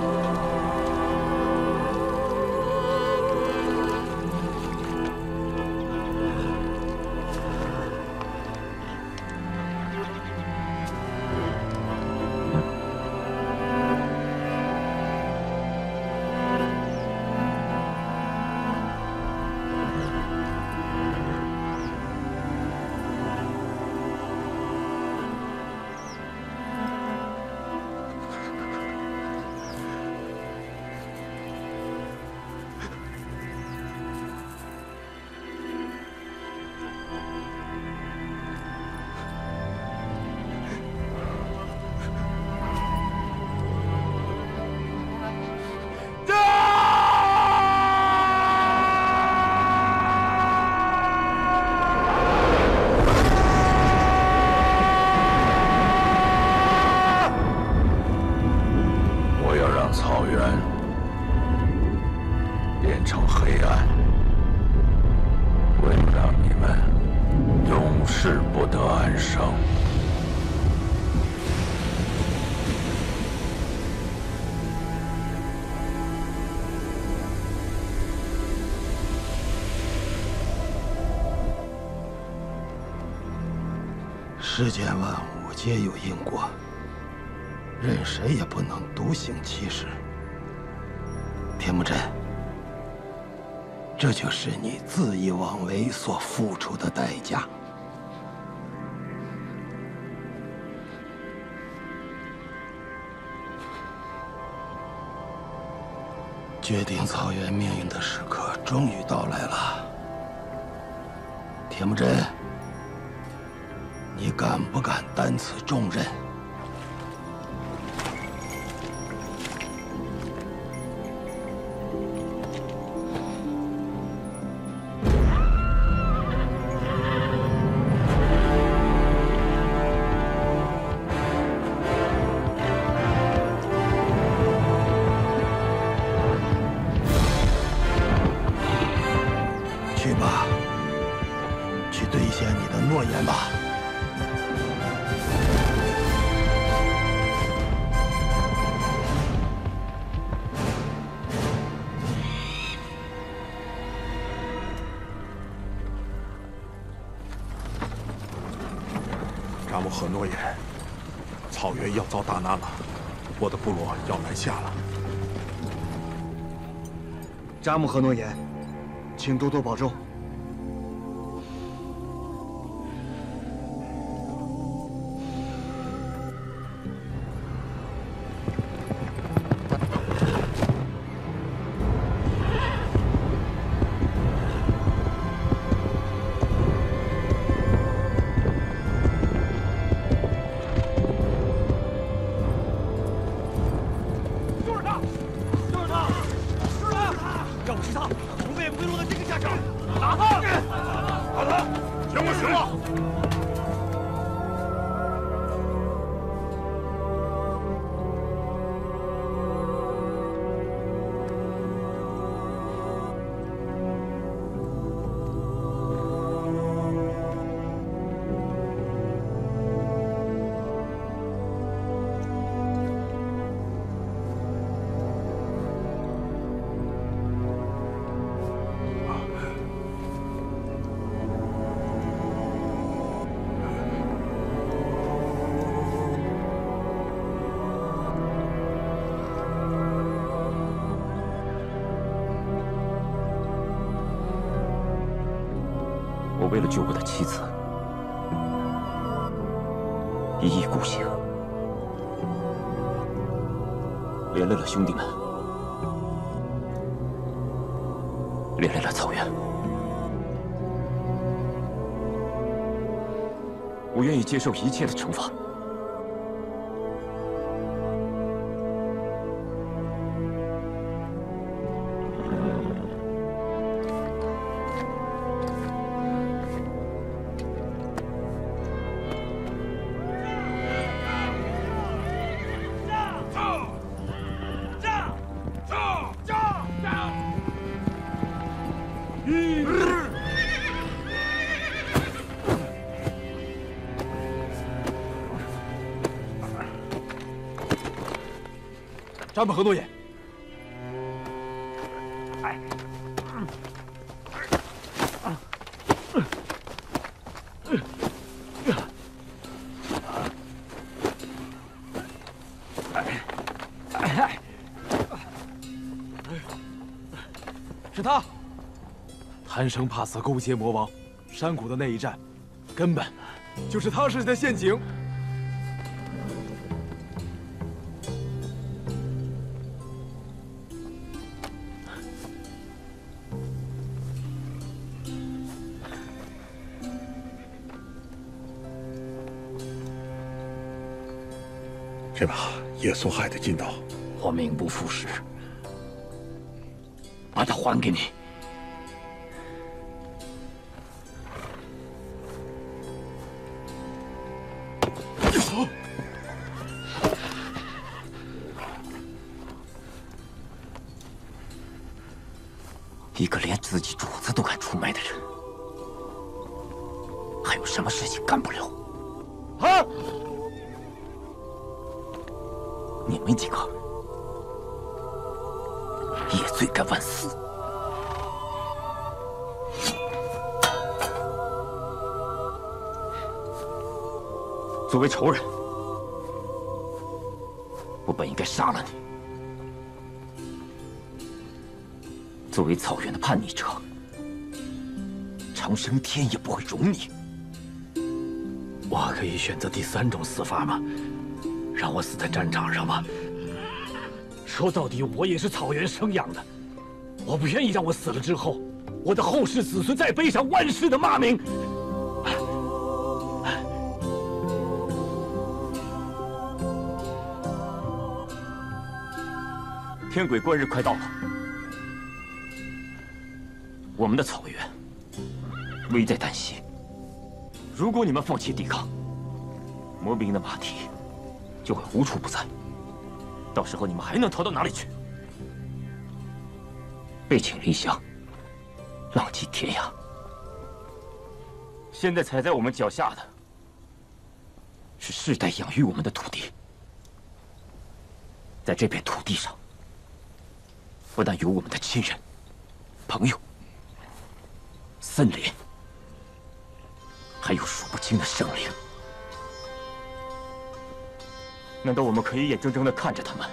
世间万物皆有因果，任谁也不能独行其事。铁木真，这就是你恣意妄为所付出的代价。决定草原命运的时刻终于到来了，铁木真。 你敢不敢担此重任？去吧，去兑现你的诺言吧。 扎木合诺言，草原要遭大难了，我的部落要南下了。 扎木合诺言，请多多保重。 我为了救我的妻子，一意孤行，连累了兄弟们，连累了草原。我愿意接受一切的惩罚。 张本和诺言。 哎， 是他，贪生怕死，勾结魔王，山谷的那一战，根本就是他设计的陷阱。 这把耶稣海的金刀， 我名不副实，把它还给你。一个连自己主子都敢出卖的人，还有什么事情干不了？啊！ 你们几个也罪该万死！作为仇人，我本应该杀了你；作为草原的叛逆者，长生天也不会容你。我可以选择第三种死法吗？ 让我死在战场上吗？说到底，我也是草原生养的，我不愿意让我死了之后，我的后世子孙再背上万世的骂名。天鬼观日快到了，我们的草原危在旦夕。如果你们放弃抵抗，魔兵的马蹄 就会无处不在，到时候你们还能逃到哪里去？背井离乡，浪迹天涯。现在踩在我们脚下的，是世代养育我们的土地。在这片土地上，不但有我们的亲人、朋友、森林，还有数不清的生灵。 难道我们可以眼睁睁地看着他们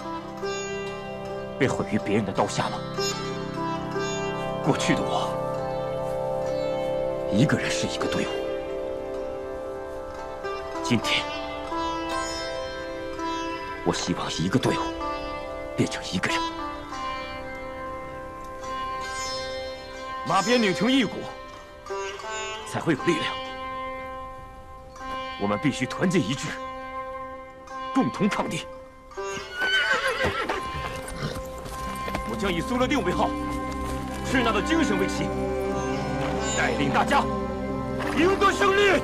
被毁于别人的刀下吗？过去的我，一个人是一个队伍；今天，我希望一个队伍变成一个人。马鞭拧成一股，才会有力量。我们必须团结一致。 共同抗敌！我将以苏勒定为号，赤纳的精神为旗，带领大家赢得胜利！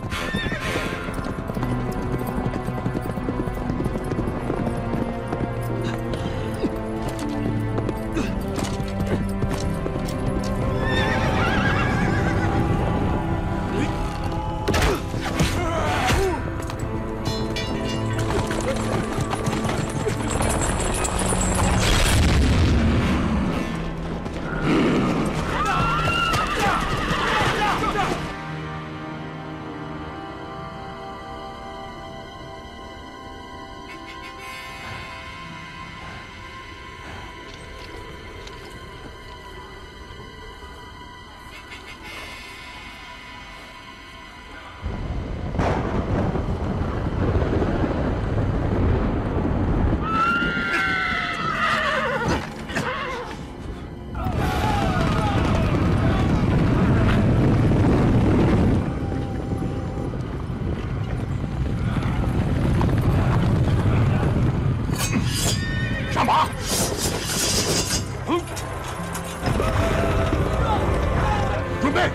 上马！嗯，准备。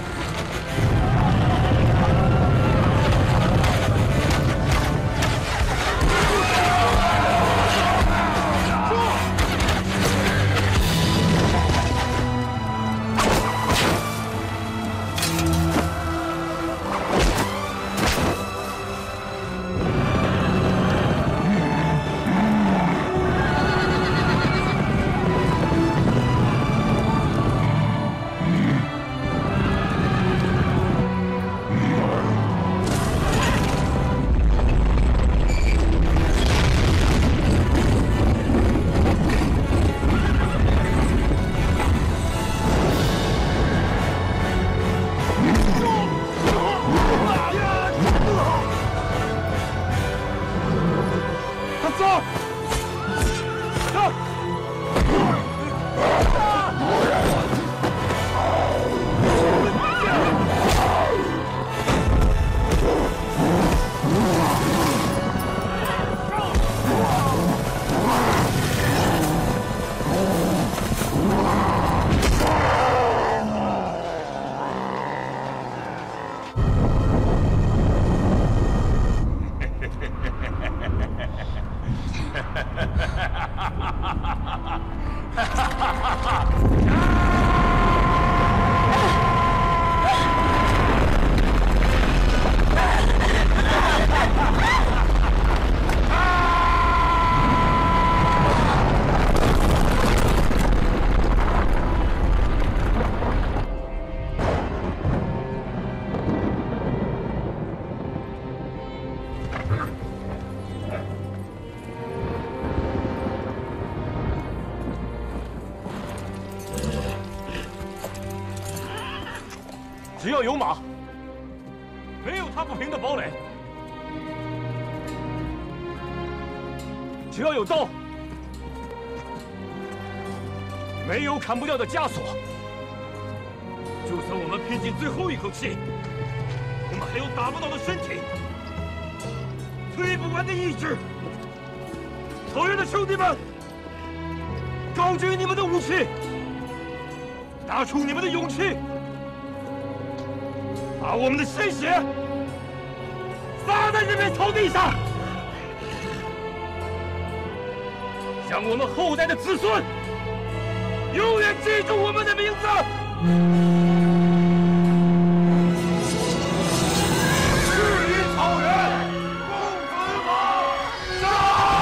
只要有马，没有踏不平的堡垒；只要有刀，没有砍不掉的枷锁。就算我们拼尽最后一口气，我们还有打不倒的身体，推不完的意志。草原的兄弟们，高举你们的武器，拿出你们的勇气！把我们的鲜血洒在这片草地上，让我们后代的子孙永远记住我们的名字。誓于草原，公子马上！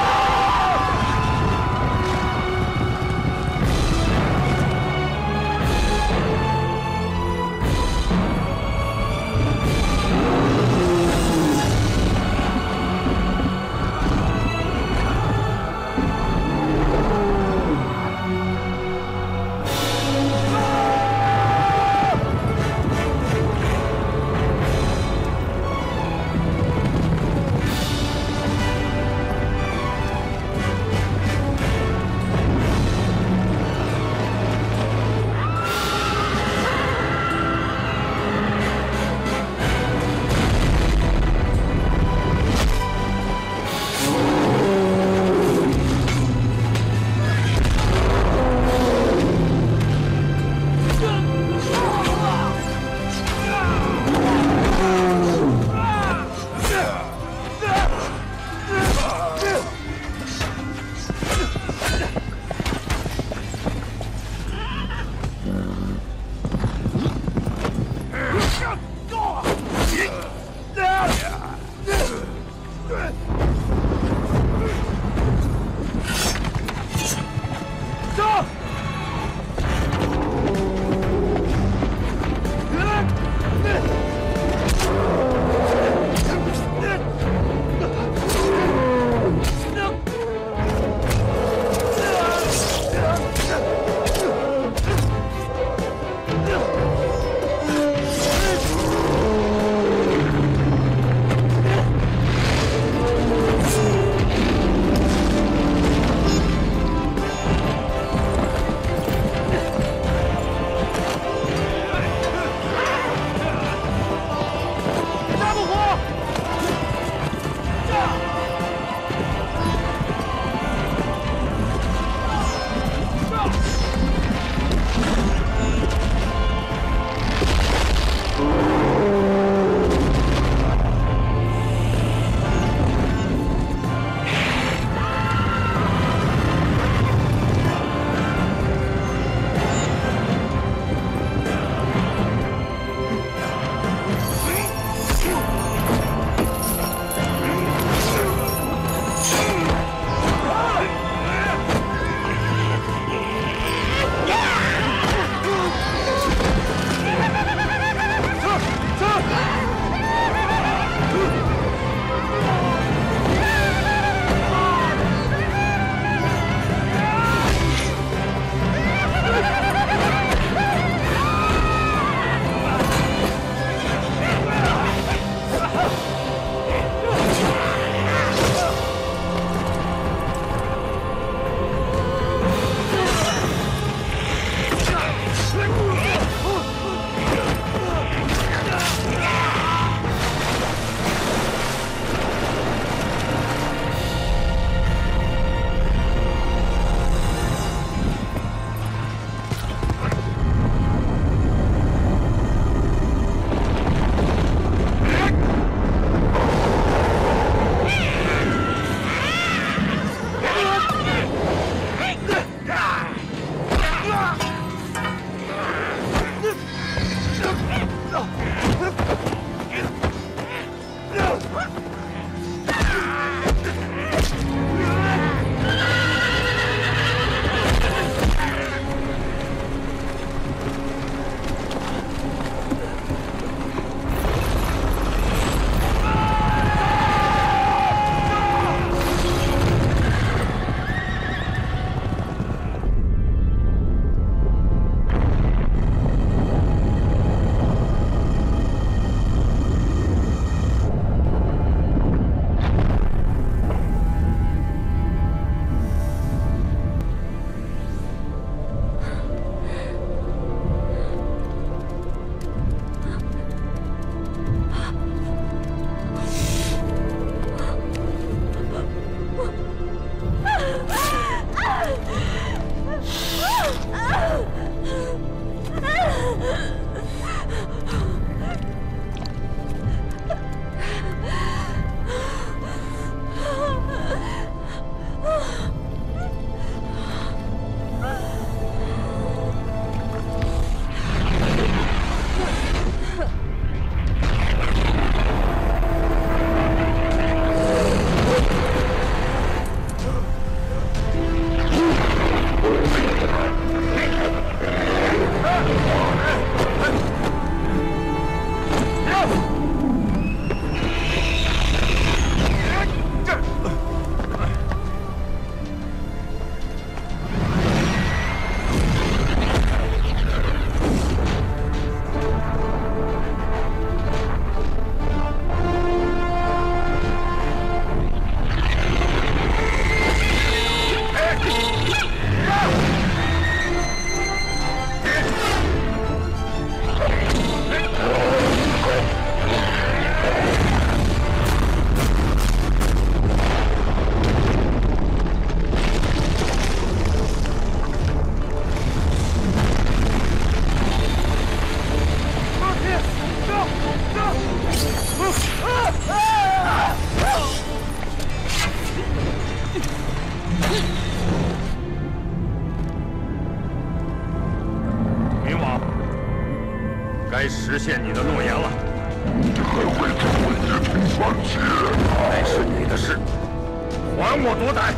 放弃， 那是你的事，还我夺胆！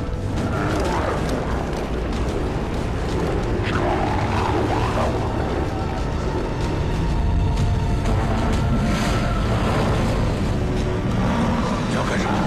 要干什么？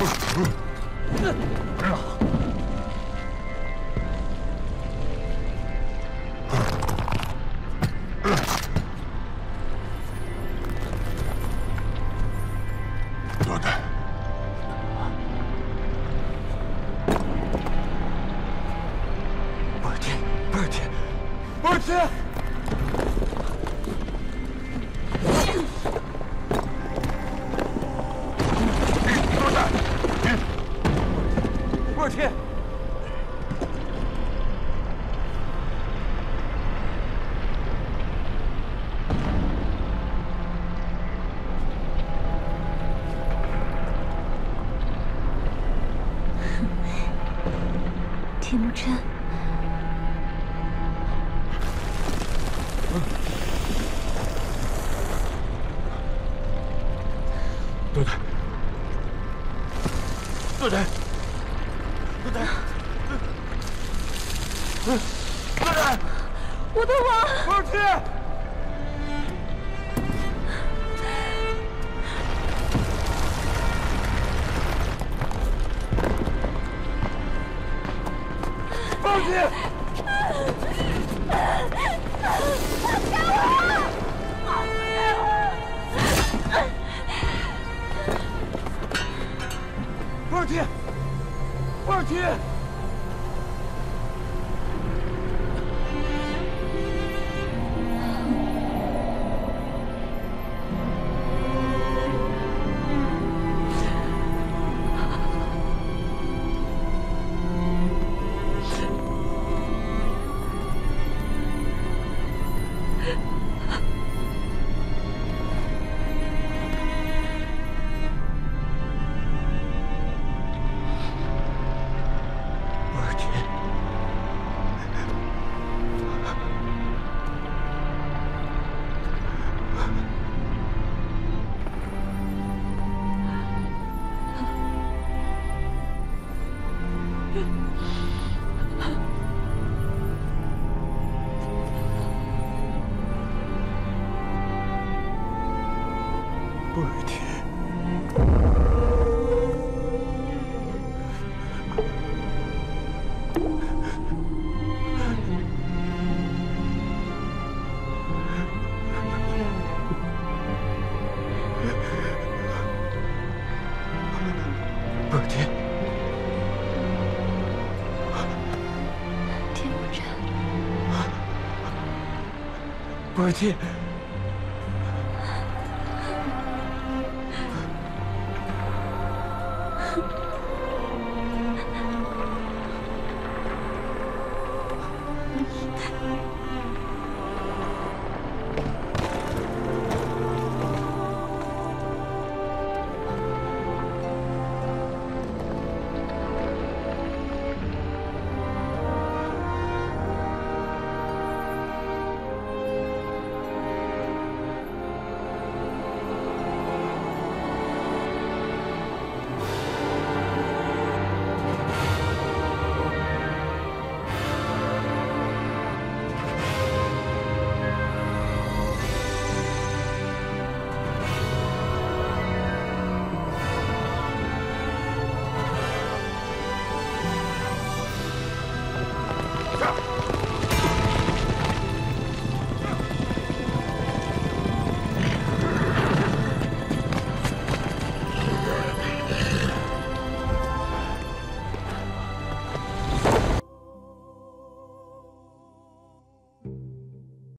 多丹， 波尔贴，波尔贴，波尔贴！ 多丹， 波尔贴！ 铁木真， 多丹，多丹，多丹，多丹， 我的王， 波尔贴！波尔贴！波尔贴！波尔贴！波尔贴，波尔贴， 铁木真， 波尔贴。